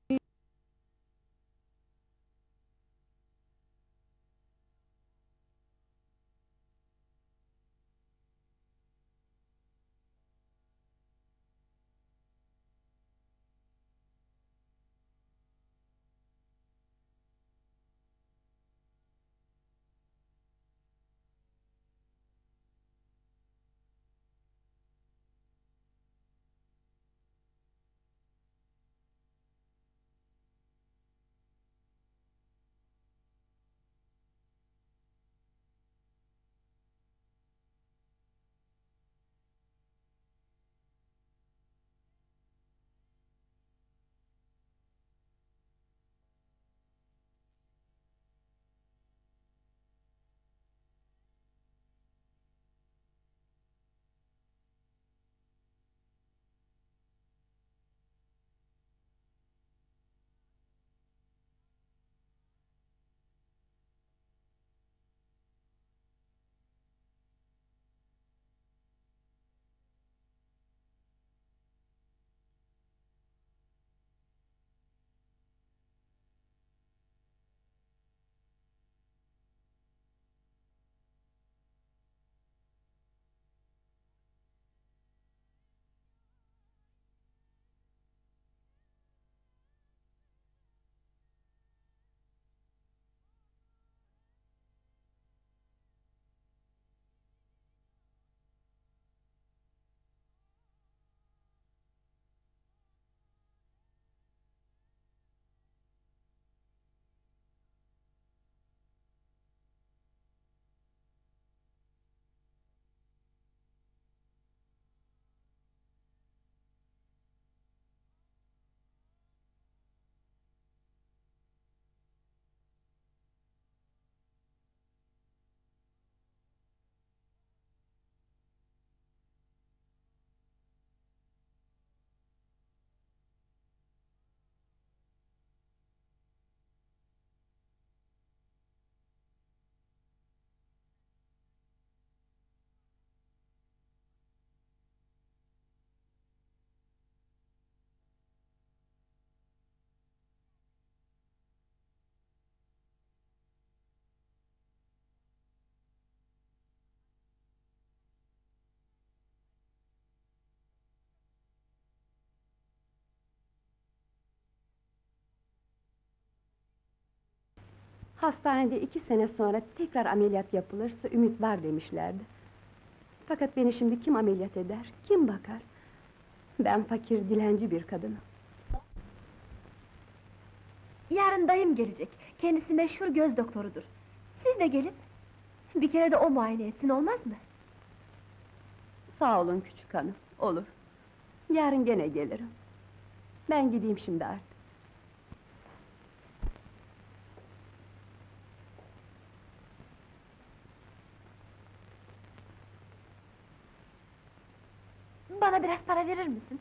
Hastanede 2 sene sonra tekrar ameliyat yapılırsa ümit var demişlerdi. Fakat beni şimdi kim ameliyat eder, kim bakar? Ben fakir, dilenci bir kadınım. Yarın dayım gelecek. Kendisi meşhur göz doktorudur. Siz de gelin. Bir kere de o muayene etsin, olmaz mı? Sağ olun küçük hanım, olur. Yarın gene gelirim. Ben gideyim şimdi artık. Bana biraz para verir misin?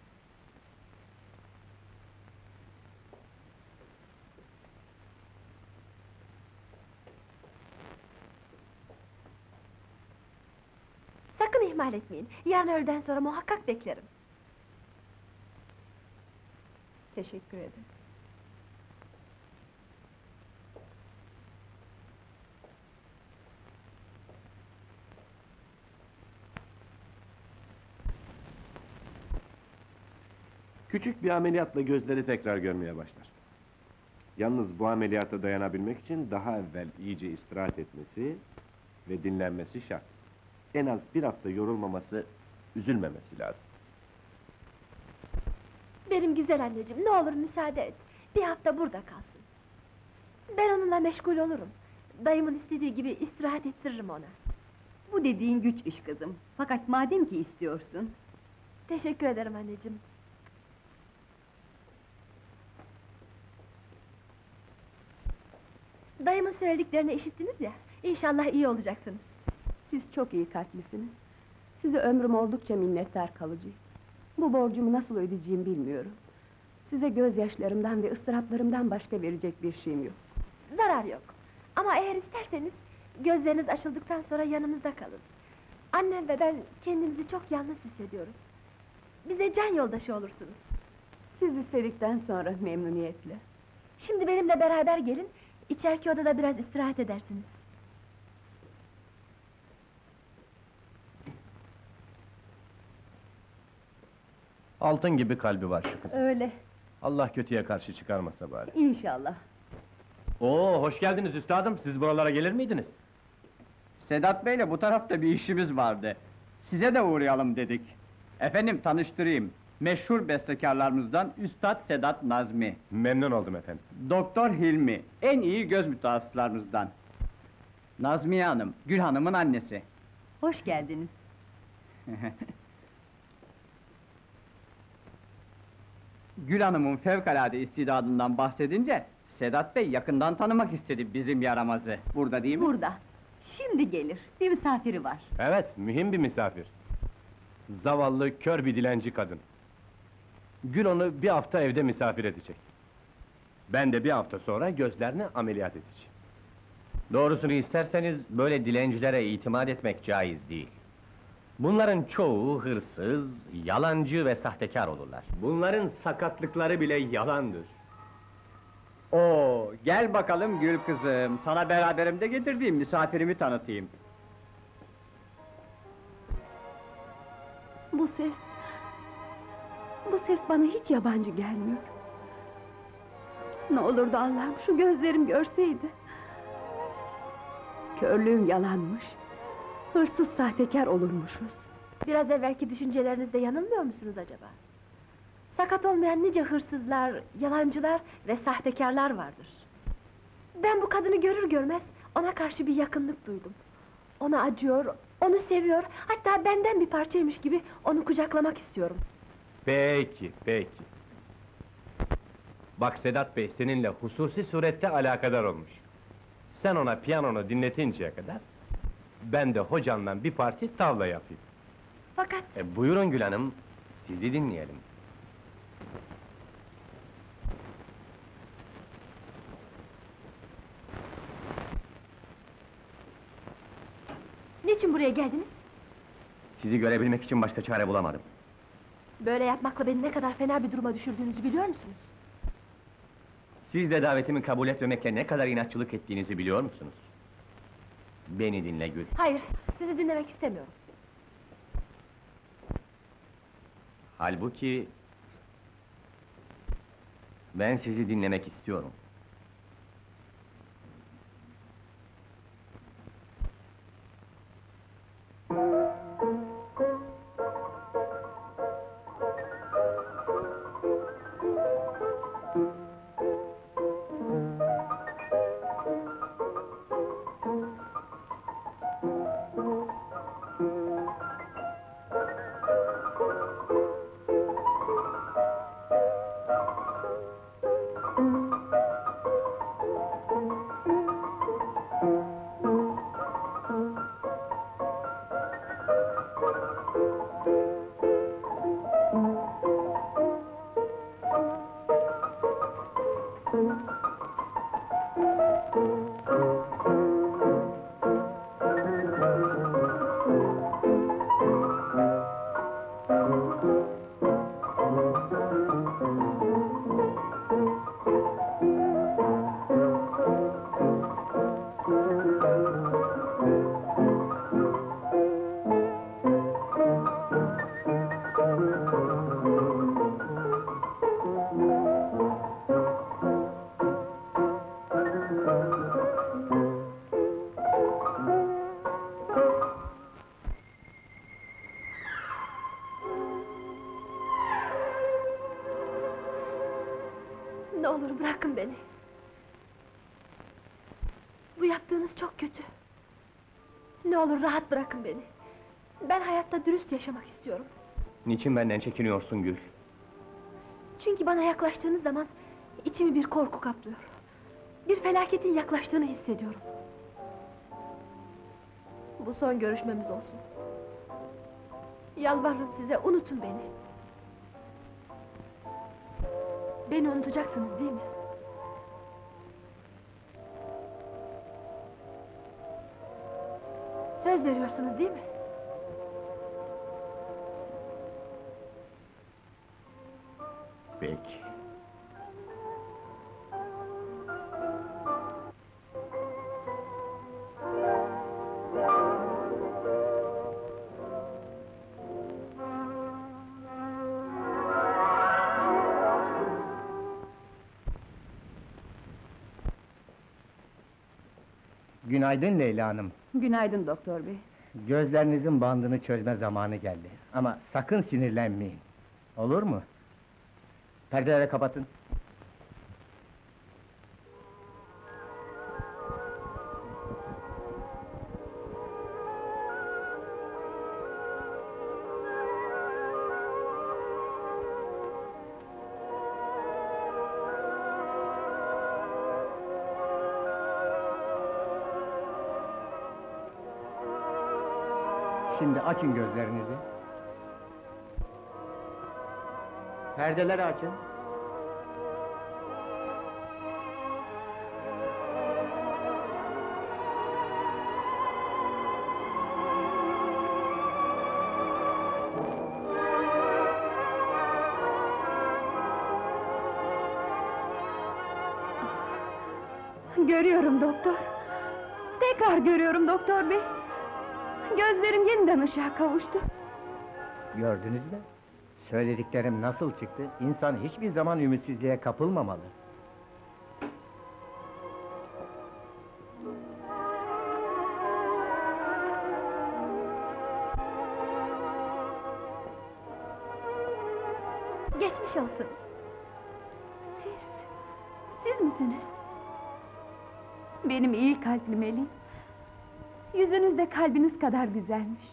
Sakın ihmal etmeyin. Yarın öğleden sonra muhakkak beklerim. Teşekkür ederim. Küçük bir ameliyatla gözleri tekrar görmeye başlar. Yalnız bu ameliyata dayanabilmek için daha evvel iyice istirahat etmesi ve dinlenmesi şart. En az bir hafta yorulmaması, üzülmemesi lazım. Benim güzel anneciğim, ne olur müsaade et. Bir hafta burada kalsın. Ben onunla meşgul olurum. Dayımın istediği gibi istirahat ettiririm ona. Bu dediğin güç iş kızım. Fakat madem ki istiyorsun... Teşekkür ederim anneciğim. Dayımın söylediklerini işittiniz ya, İnşallah iyi olacaksınız. Siz çok iyi kalplisiniz. Size ömrüm oldukça minnettar kalacağım. Bu borcumu nasıl ödeyeceğim bilmiyorum. Size gözyaşlarımdan ve ıstıraplarımdan başka verecek bir şeyim yok. Zarar yok. Ama eğer isterseniz, gözleriniz açıldıktan sonra yanımızda kalın. Annem ve ben kendimizi çok yalnız hissediyoruz. Bize can yoldaşı olursunuz. Siz istedikten sonra memnuniyetle. Şimdi benimle beraber gelin, içeriki odada biraz istirahat edersiniz. Altın gibi kalbi var şu kızın. Öyle, Allah kötüye karşı çıkarmasa bari. inşallah. Oo, hoş geldiniz üstadım. Siz buralara gelir miydiniz? Sedat Bey'le bu tarafta bir işimiz vardı. Size de uğrayalım dedik. Efendim tanıştırayım. Meşhur bestekarlarımızdan Üstad Sedat Nazmi. Memnun oldum efendim. Doktor Hilmi, en iyi göz mütehassıslarımızdan. Nazmiye Hanım, Gül Hanım'ın annesi. Hoş geldiniz. Gül Hanım'ın fevkalade istidadından bahsedince... Sedat Bey yakından tanımak istedi bizim yaramazı. Burada değil mi? Burada. Şimdi gelir, bir misafiri var. Evet, mühim bir misafir. Zavallı, kör bir dilenci kadın. Gül onu bir hafta evde misafir edecek. Ben de bir hafta sonra gözlerini ameliyat edeceğim. Doğrusunu isterseniz, böyle dilencilere itimat etmek caiz değil. Bunların çoğu hırsız, yalancı ve sahtekar olurlar. Bunların sakatlıkları bile yalandır. Oo, gel bakalım Gül kızım, sana beraberimde getirdiğim misafirimi tanıtayım. Bu ses... Bu ses bana hiç yabancı gelmiyor. Ne olurdu Allah'ım, şu gözlerim görseydi. Körlüğüm yalanmış. Hırsız sahtekar olurmuşuz. Biraz evvelki düşüncelerinizde yanılmıyor musunuz acaba? Sakat olmayan nice hırsızlar, yalancılar ve sahtekarlar vardır. Ben bu kadını görür görmez ona karşı bir yakınlık duydum. Ona acıyor, onu seviyor, hatta benden bir parçaymış gibi onu kucaklamak istiyorum. Peki, peki. Bak Sedat Bey seninle hususi surette alakadar olmuş. Sen ona piyanonu dinletinceye kadar... ...ben de hocanla bir parti tavla yapayım. Fakat Buyurun Gül Hanım, sizi dinleyelim. niçin buraya geldiniz? Sizi görebilmek için başka çare bulamadım. Böyle yapmakla beni ne kadar fena bir duruma düşürdüğünüzü biliyor musunuz? Siz de davetimi kabul etmemekle ne kadar inatçılık ettiğinizi biliyor musunuz? Beni dinle Gül. Hayır, sizi dinlemek istemiyorum. Halbuki... ...ben sizi dinlemek istiyorum. Ne olur bırakın beni. Bu yaptığınız çok kötü. Ne olur rahat bırakın beni. Ben hayatta dürüst yaşamak istiyorum. Niçin benden çekiniyorsun Gül? Çünkü bana yaklaştığınız zaman içimi bir korku kaplıyor. Bir felaketin yaklaştığını hissediyorum. Bu son görüşmemiz olsun. Yalvarırım size, unutun beni. Beni unutacaksınız değil mi? Söz veriyorsunuz değil mi? Peki. Günaydın Leyla Hanım. Günaydın doktor bey. Gözlerinizin bandını çözme zamanı geldi. Ama sakın sinirlenmeyin. Olur mu? Perdeleri kapatın. Şimdi açın gözlerinizi. Perdeleri açın. Görüyorum doktor. Tekrar görüyorum doktor bey. Gözlerim yeniden ışığa kavuştu. Gördünüz mü? Söylediklerim nasıl çıktı? İnsan hiçbir zaman ümitsizliğe kapılmamalı. Geçmiş olsun. Siz misiniz? Benim iyi kalpli Melih. Yüzünüz de kalbiniz kadar güzelmiş.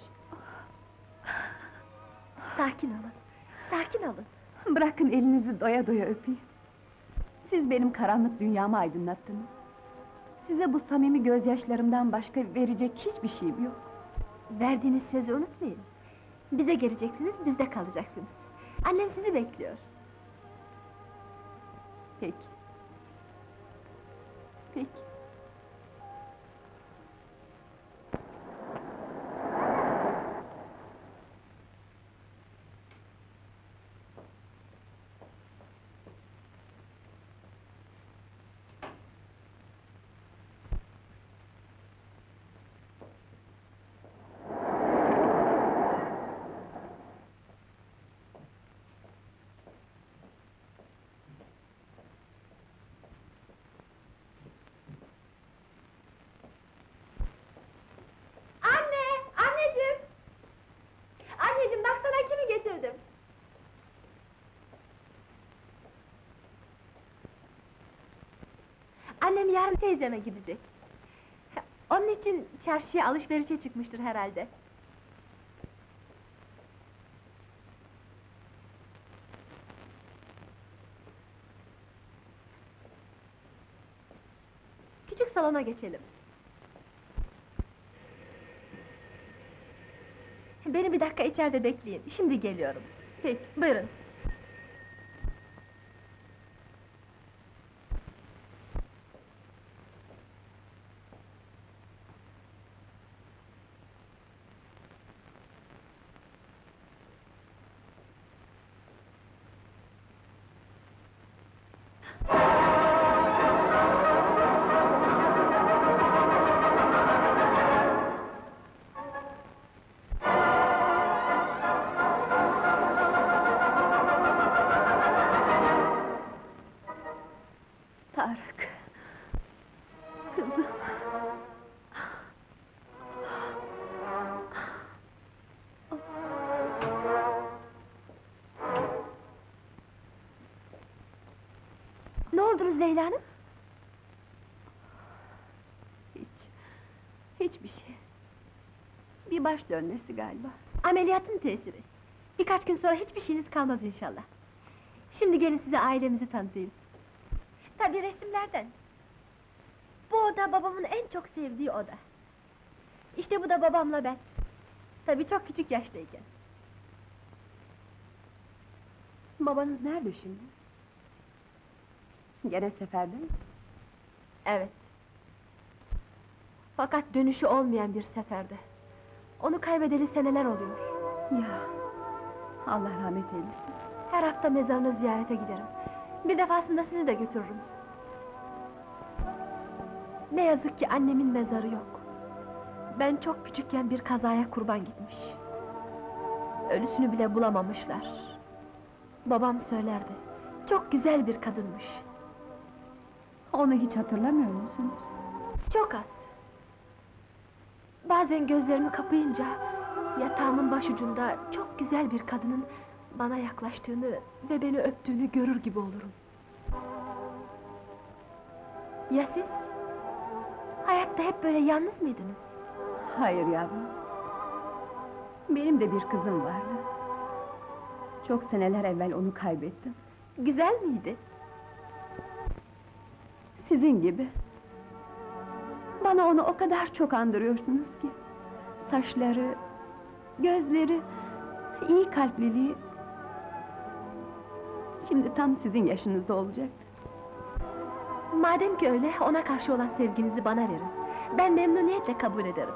Sakin olun, sakin olun. Bırakın elinizi doya doya öpeyim. Siz benim karanlık dünyamı aydınlattınız. Size bu samimi gözyaşlarımdan başka verecek hiçbir şeyim yok. Verdiğiniz sözü unutmayın. Bize geleceksiniz, bizde kalacaksınız. Annem sizi bekliyor. Peki. Peki. Anneciğim, baksana kimi getirdim. Annem yarın teyzeme gidecek. Onun için çarşıya alışverişe çıkmıştır herhalde. Küçük salona geçelim. Beni bir dakika içeride bekleyin, şimdi geliyorum. Peki, buyurun. oldunuz Leyla Hanım? Hiçbir şey. Bir baş dönmesi galiba. Ameliyatın tesiri. Birkaç gün sonra hiçbir şeyiniz kalmaz inşallah. Şimdi gelin size ailemizi tanıtayım. Tabii resimlerden. Bu oda babamın en çok sevdiği oda. İşte bu da babamla ben. Tabii çok küçük yaştayken. Babanız nerede şimdi? Gene seferde mi? Evet. Fakat dönüşü olmayan bir seferde. Onu kaybedeli seneler oluyor. Ya, Allah rahmet eylesin. Her hafta mezarını ziyarete giderim. Bir defasında sizi de götürürüm. Ne yazık ki annemin mezarı yok. Ben çok küçükken bir kazaya kurban gitmiş. Ölüsünü bile bulamamışlar. Babam söylerdi. Çok güzel bir kadınmış. Onu hiç hatırlamıyor musunuz? Çok az. Bazen gözlerimi kapayınca yatağımın başucunda çok güzel bir kadının bana yaklaştığını ve beni öptüğünü görür gibi olurum. Ya siz? Hayatta hep böyle yalnız mıydınız? Hayır yavrum. Benim de bir kızım vardı. Çok seneler evvel onu kaybettim. Güzel miydi? Sizin gibi. Bana onu o kadar çok andırıyorsunuz ki. Saçları, gözleri, iyi kalpliliği. Şimdi tam sizin yaşınızda olacak. Madem ki öyle, ona karşı olan sevginizi bana verin. Ben memnuniyetle kabul ederim.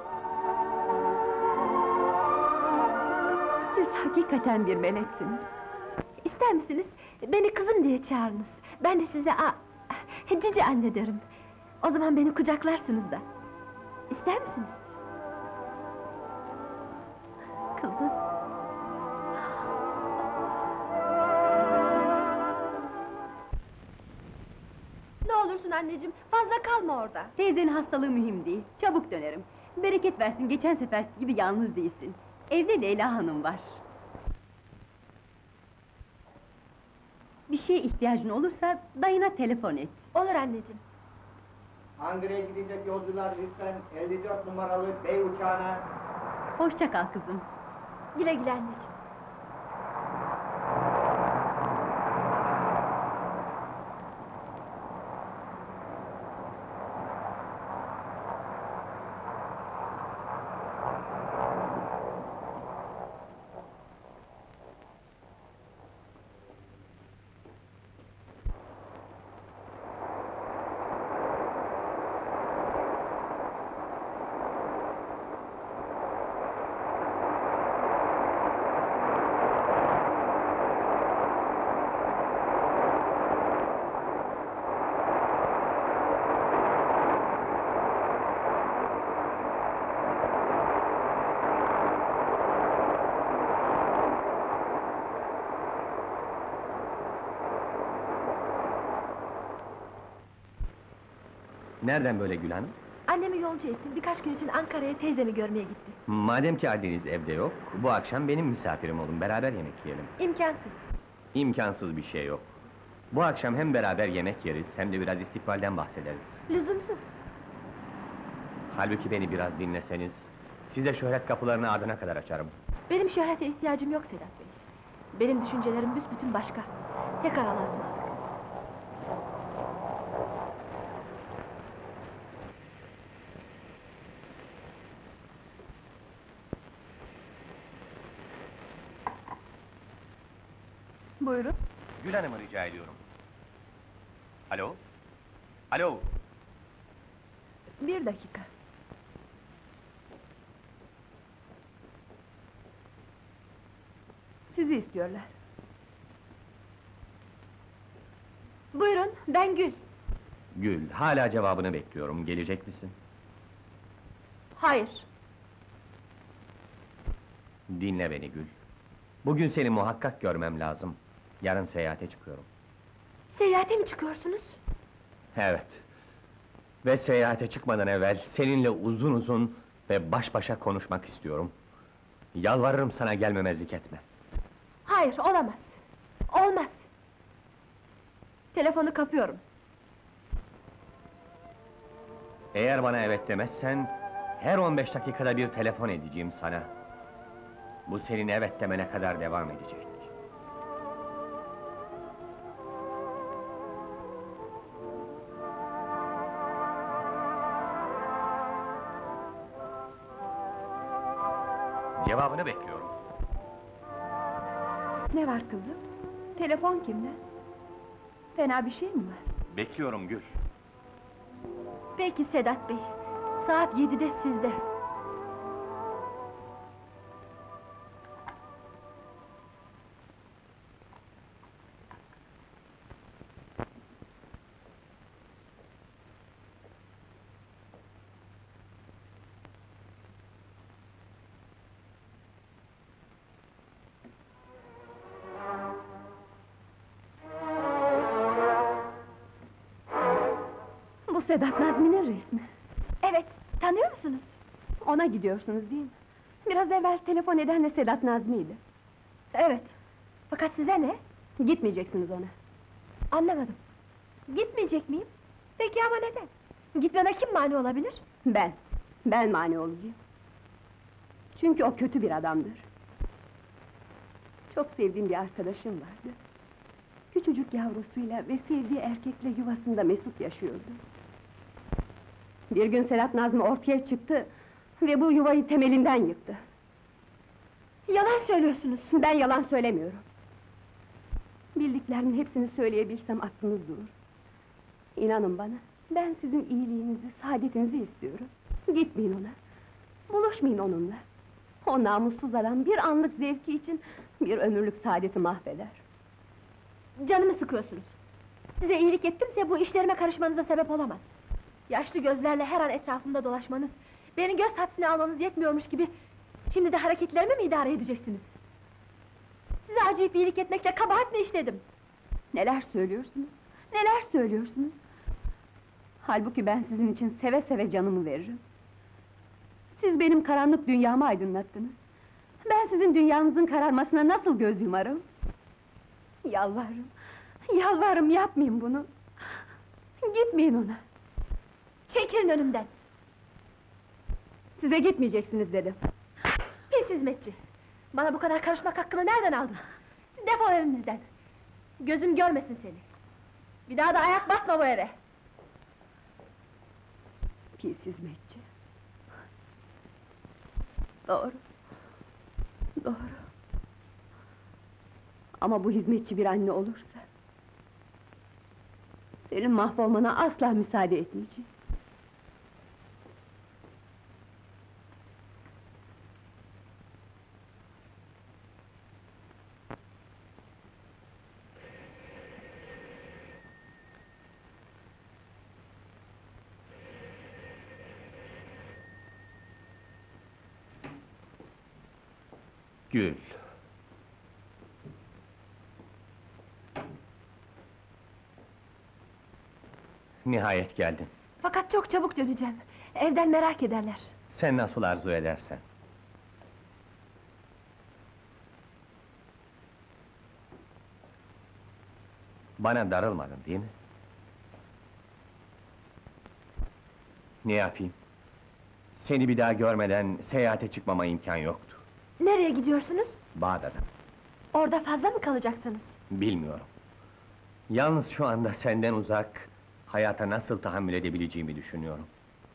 Siz hakikaten bir meleksiniz. İster misiniz? Beni kızım diye çağırınız. Ben de size cici anne derim. O zaman beni kucaklarsınız da. İster misiniz? Kızım. Ne olursun anneciğim, fazla kalma orada. Teyzenin hastalığı mühim değil. Çabuk dönerim. Bereket versin, geçen sefer gibi yalnız değilsin. Evde Leyla Hanım var. Bir şeye ihtiyacın olursa dayına telefon et. Olur anneciğim. Ankara'ya gidecek yolcular lütfen 54 numaralı bey uçağına. Hoşça kal kızım. Güle güle anneciğim. Nereden böyle Gül Hanım? Annemi yolcu ettim, birkaç gün için Ankara'ya teyzemi görmeye gitti. Madem ki Aldeniz evde yok, bu akşam benim misafirim olun, beraber yemek yiyelim. İmkansız. İmkansız bir şey yok. Bu akşam hem beraber yemek yeriz, hem de biraz istikbalden bahsederiz. Lüzumsuz. Halbuki beni biraz dinleseniz, size şöhret kapılarını ardına kadar açarım. Benim şöhrete ihtiyacım yok Sedat Bey. Benim düşüncelerim büsbütün başka. Tekrar Allah'a ısmarladık. Buyurun. Gül Hanım'ı rica ediyorum. Alo? Alo? Bir dakika. Sizi istiyorlar. Buyurun, ben Gül. Gül, hala cevabını bekliyorum, gelecek misin? Hayır. Dinle beni Gül. Bugün seni muhakkak görmem lazım. Yarın seyahate çıkıyorum. Seyahate mi çıkıyorsunuz? Evet. Ve seyahate çıkmadan evvel seninle uzun uzun ve baş başa konuşmak istiyorum. Yalvarırım sana gelmemezlik etme. Hayır, olamaz. Olmaz. Telefonu kapıyorum. Eğer bana evet demezsen, her 15 dakikada bir telefon edeceğim sana. Bu senin evet demene kadar devam edecek. Cevabını bekliyorum. Ne var kızım? Telefon kimde? Fena bir şey mi var? Bekliyorum Gül. Peki Sedat Bey, saat 7'de sizde. Bu Sedat Nazmi'nin resmi. Evet, tanıyor musunuz? Ona gidiyorsunuz değil mi? Biraz evvel telefon eden de Sedat Nazmi'ydi. Evet. Fakat size ne? Gitmeyeceksiniz ona. Anlamadım. Gitmeyecek miyim? Peki ama neden? Gitmeme kim mani olabilir? Ben mani olacağım. Çünkü o kötü bir adamdır. Çok sevdiğim bir arkadaşım vardı. Küçücük yavrusuyla ve sevdiği erkekle yuvasında mesut yaşıyordu. Bir gün Sedat Nazmi ortaya çıktı ve bu yuvayı temelinden yıktı. Yalan söylüyorsunuz. Ben yalan söylemiyorum. Bildiklerimin hepsini söyleyebilsem aklınız durur. İnanın bana, ben sizin iyiliğinizi, saadetinizi istiyorum. Gitmeyin ona. Buluşmayın onunla. O namussuz adam bir anlık zevki için bir ömürlük saadeti mahveder. Canımı sıkıyorsunuz. Size iyilik ettimse bu işlerime karışmanıza sebep olamaz. Yaşlı gözlerle her an etrafımda dolaşmanız, beni göz hapsine almanız yetmiyormuş gibi, şimdi de hareketlerimi mi idare edeceksiniz? Size acıyıp iyilik etmekle kabahat mi işledim? Neler söylüyorsunuz? Neler söylüyorsunuz? Halbuki ben sizin için seve seve canımı veririm. Siz benim karanlık dünyamı aydınlattınız. Ben sizin dünyanızın kararmasına nasıl göz yumarım? Yalvarırım yapmayın bunu. Gitmeyin ona. Çekilin önümden! Size gitmeyeceksiniz dedim. Pis hizmetçi! Bana bu kadar karışmak hakkını nereden aldın? Defol evimizden! Gözüm görmesin seni! Bir daha da ayak basma bu eve! Pis hizmetçi. Doğru. Ama bu hizmetçi bir anne olursa... senin mahvolmana asla müsaade etmeyeceğim. Gül. Nihayet geldin. Fakat çok çabuk döneceğim. Evden merak ederler. Sen nasıl arzu edersen. Bana darılmadın değil mi? Ne yapayım? Seni bir daha görmeden seyahate çıkmama imkan yoktu. Nereye gidiyorsunuz? Bağdat'a. Orada fazla mı kalacaksınız? Bilmiyorum. Yalnız şu anda senden uzak, hayata nasıl tahammül edebileceğimi düşünüyorum.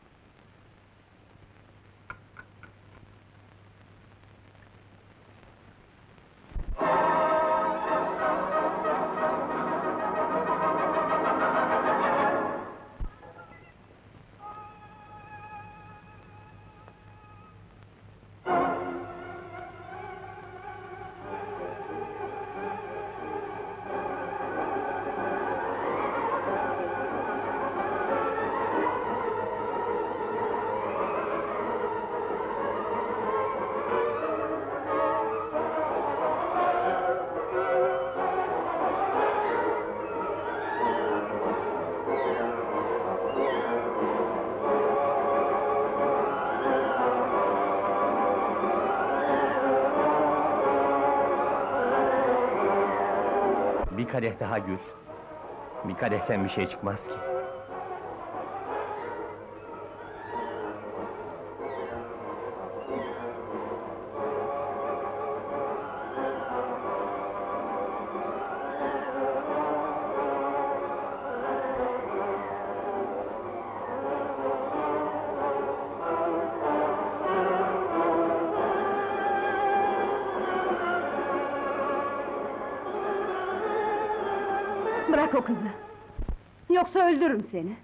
Bir kadeh daha Gül. Bir kadehten bir şey çıkmaz ki. Bırak o kızı! Yoksa öldürürüm seni!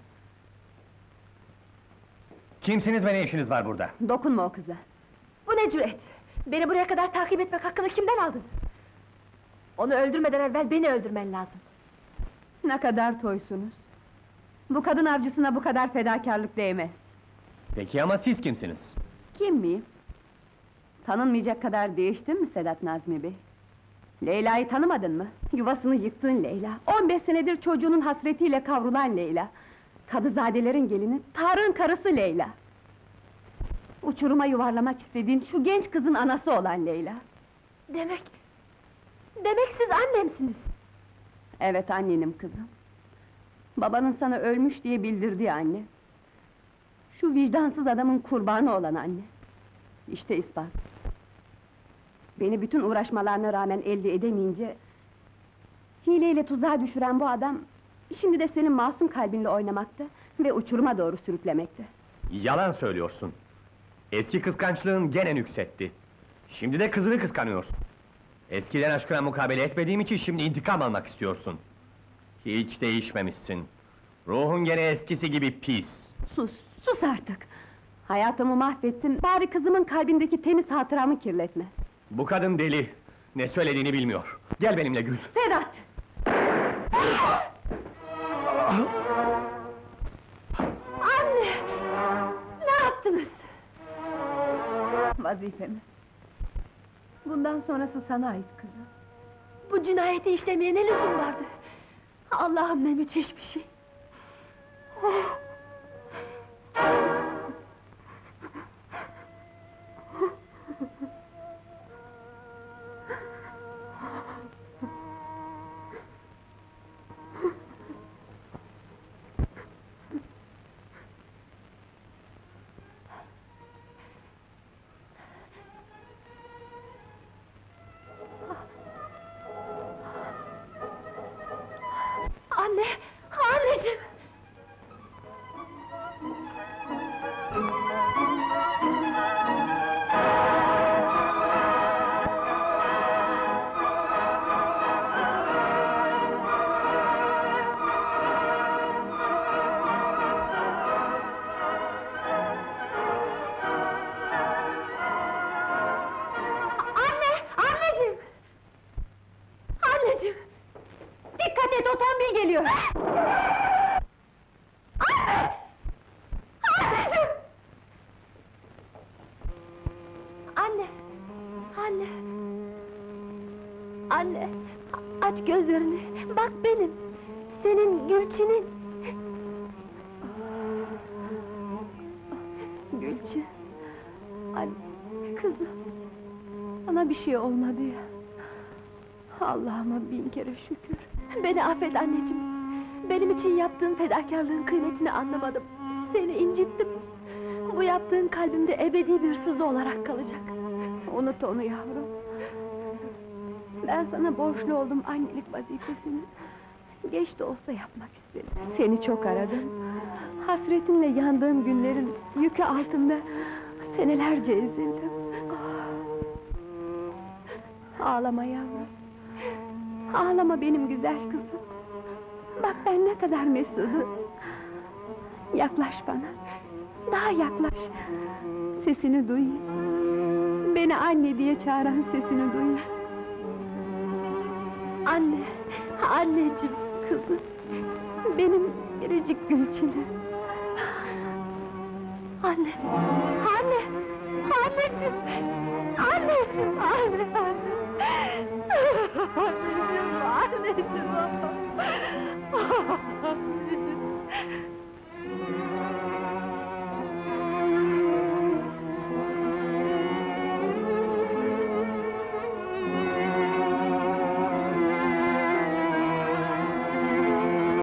Kimsiniz ve ne işiniz var burada? Dokunma o kıza! Bu ne cüret? Beni buraya kadar takip etmek hakkını kimden aldın? Onu öldürmeden evvel beni öldürmen lazım. Ne kadar toysunuz! Bu kadın avcısına bu kadar fedakarlık değmez! Peki ama siz kimsiniz? Kim miyim? Tanınmayacak kadar değiştin mi Sedat Nazmi Bey? Leyla'yı tanımadın mı? Yuvasını yıktığın Leyla, 15 senedir çocuğunun hasretiyle kavrulan Leyla! Kadızadelerin gelini, Tarık'ın karısı Leyla! Uçuruma yuvarlamak istediğin şu genç kızın anası olan Leyla! Demek siz annemsiniz. Evet, annenim kızım. Babanın sana ölmüş diye bildirdiği anne. Şu vicdansız adamın kurbanı olan anne. İşte ispat. Beni bütün uğraşmalarına rağmen elde edemeyince... hileyle tuzağa düşüren bu adam... şimdi de senin masum kalbinle oynamakta ve uçuruma doğru sürüklemekte. Yalan söylüyorsun. Eski kıskançlığın gene nüksetti. Şimdi de kızını kıskanıyorsun. Eskiden aşkına mukabele etmediğim için şimdi intikam almak istiyorsun. Hiç değişmemişsin. Ruhun gene eskisi gibi pis. Sus, sus artık! Hayatımı mahvettin, bari kızımın kalbindeki temiz hatıramı kirletme! Bu kadın deli. Ne söylediğini bilmiyor. Gel benimle Gül. Sedat! Anne! Ne yaptınız? Vazifemi. Bundan sonrası sana ait kızım. Bu cinayeti işlemeye ne lüzum vardı? Allah'ım, ne müthiş bir şey! Oh! Anne! Anneciğim! Anne! Anneciğim! Anneciğim! Dikkat et, otomobil geliyor! Anne! Anneciğim! Anne! Anne! Anne! Aç gözlerini, bak benim! Senin Gülçin'in! Gülçin! Anne, kızım! Sana bir şey olmadı ya! Allah'ıma bin kere şükür! Beni affet anneciğim! Benim için yaptığın fedakarlığın kıymetini anlamadım! Seni incittim! Bu yaptığın kalbimde ebedi bir sızı olarak kalacak! Unut onu yavrum! Ben sana borçlu oldum annelik vazifesini! Geç de olsa yapmak istedim! Seni çok aradım! Hasretinle yandığım günlerin yükü altında senelerce ezildim! Ağlama yavrum! Ağlama benim güzel kızım! Bak ben ne kadar mesudum! Yaklaş bana! Daha yaklaş! Sesini duyayım! Beni anne diye çağıran sesini duyayım! Anne! Anneciğim! Kızım! Benim biricik Gülçin'im! Anne! Anne! Anneciğim! Anneciğim! Anne! Anneciğim! Anneciğim!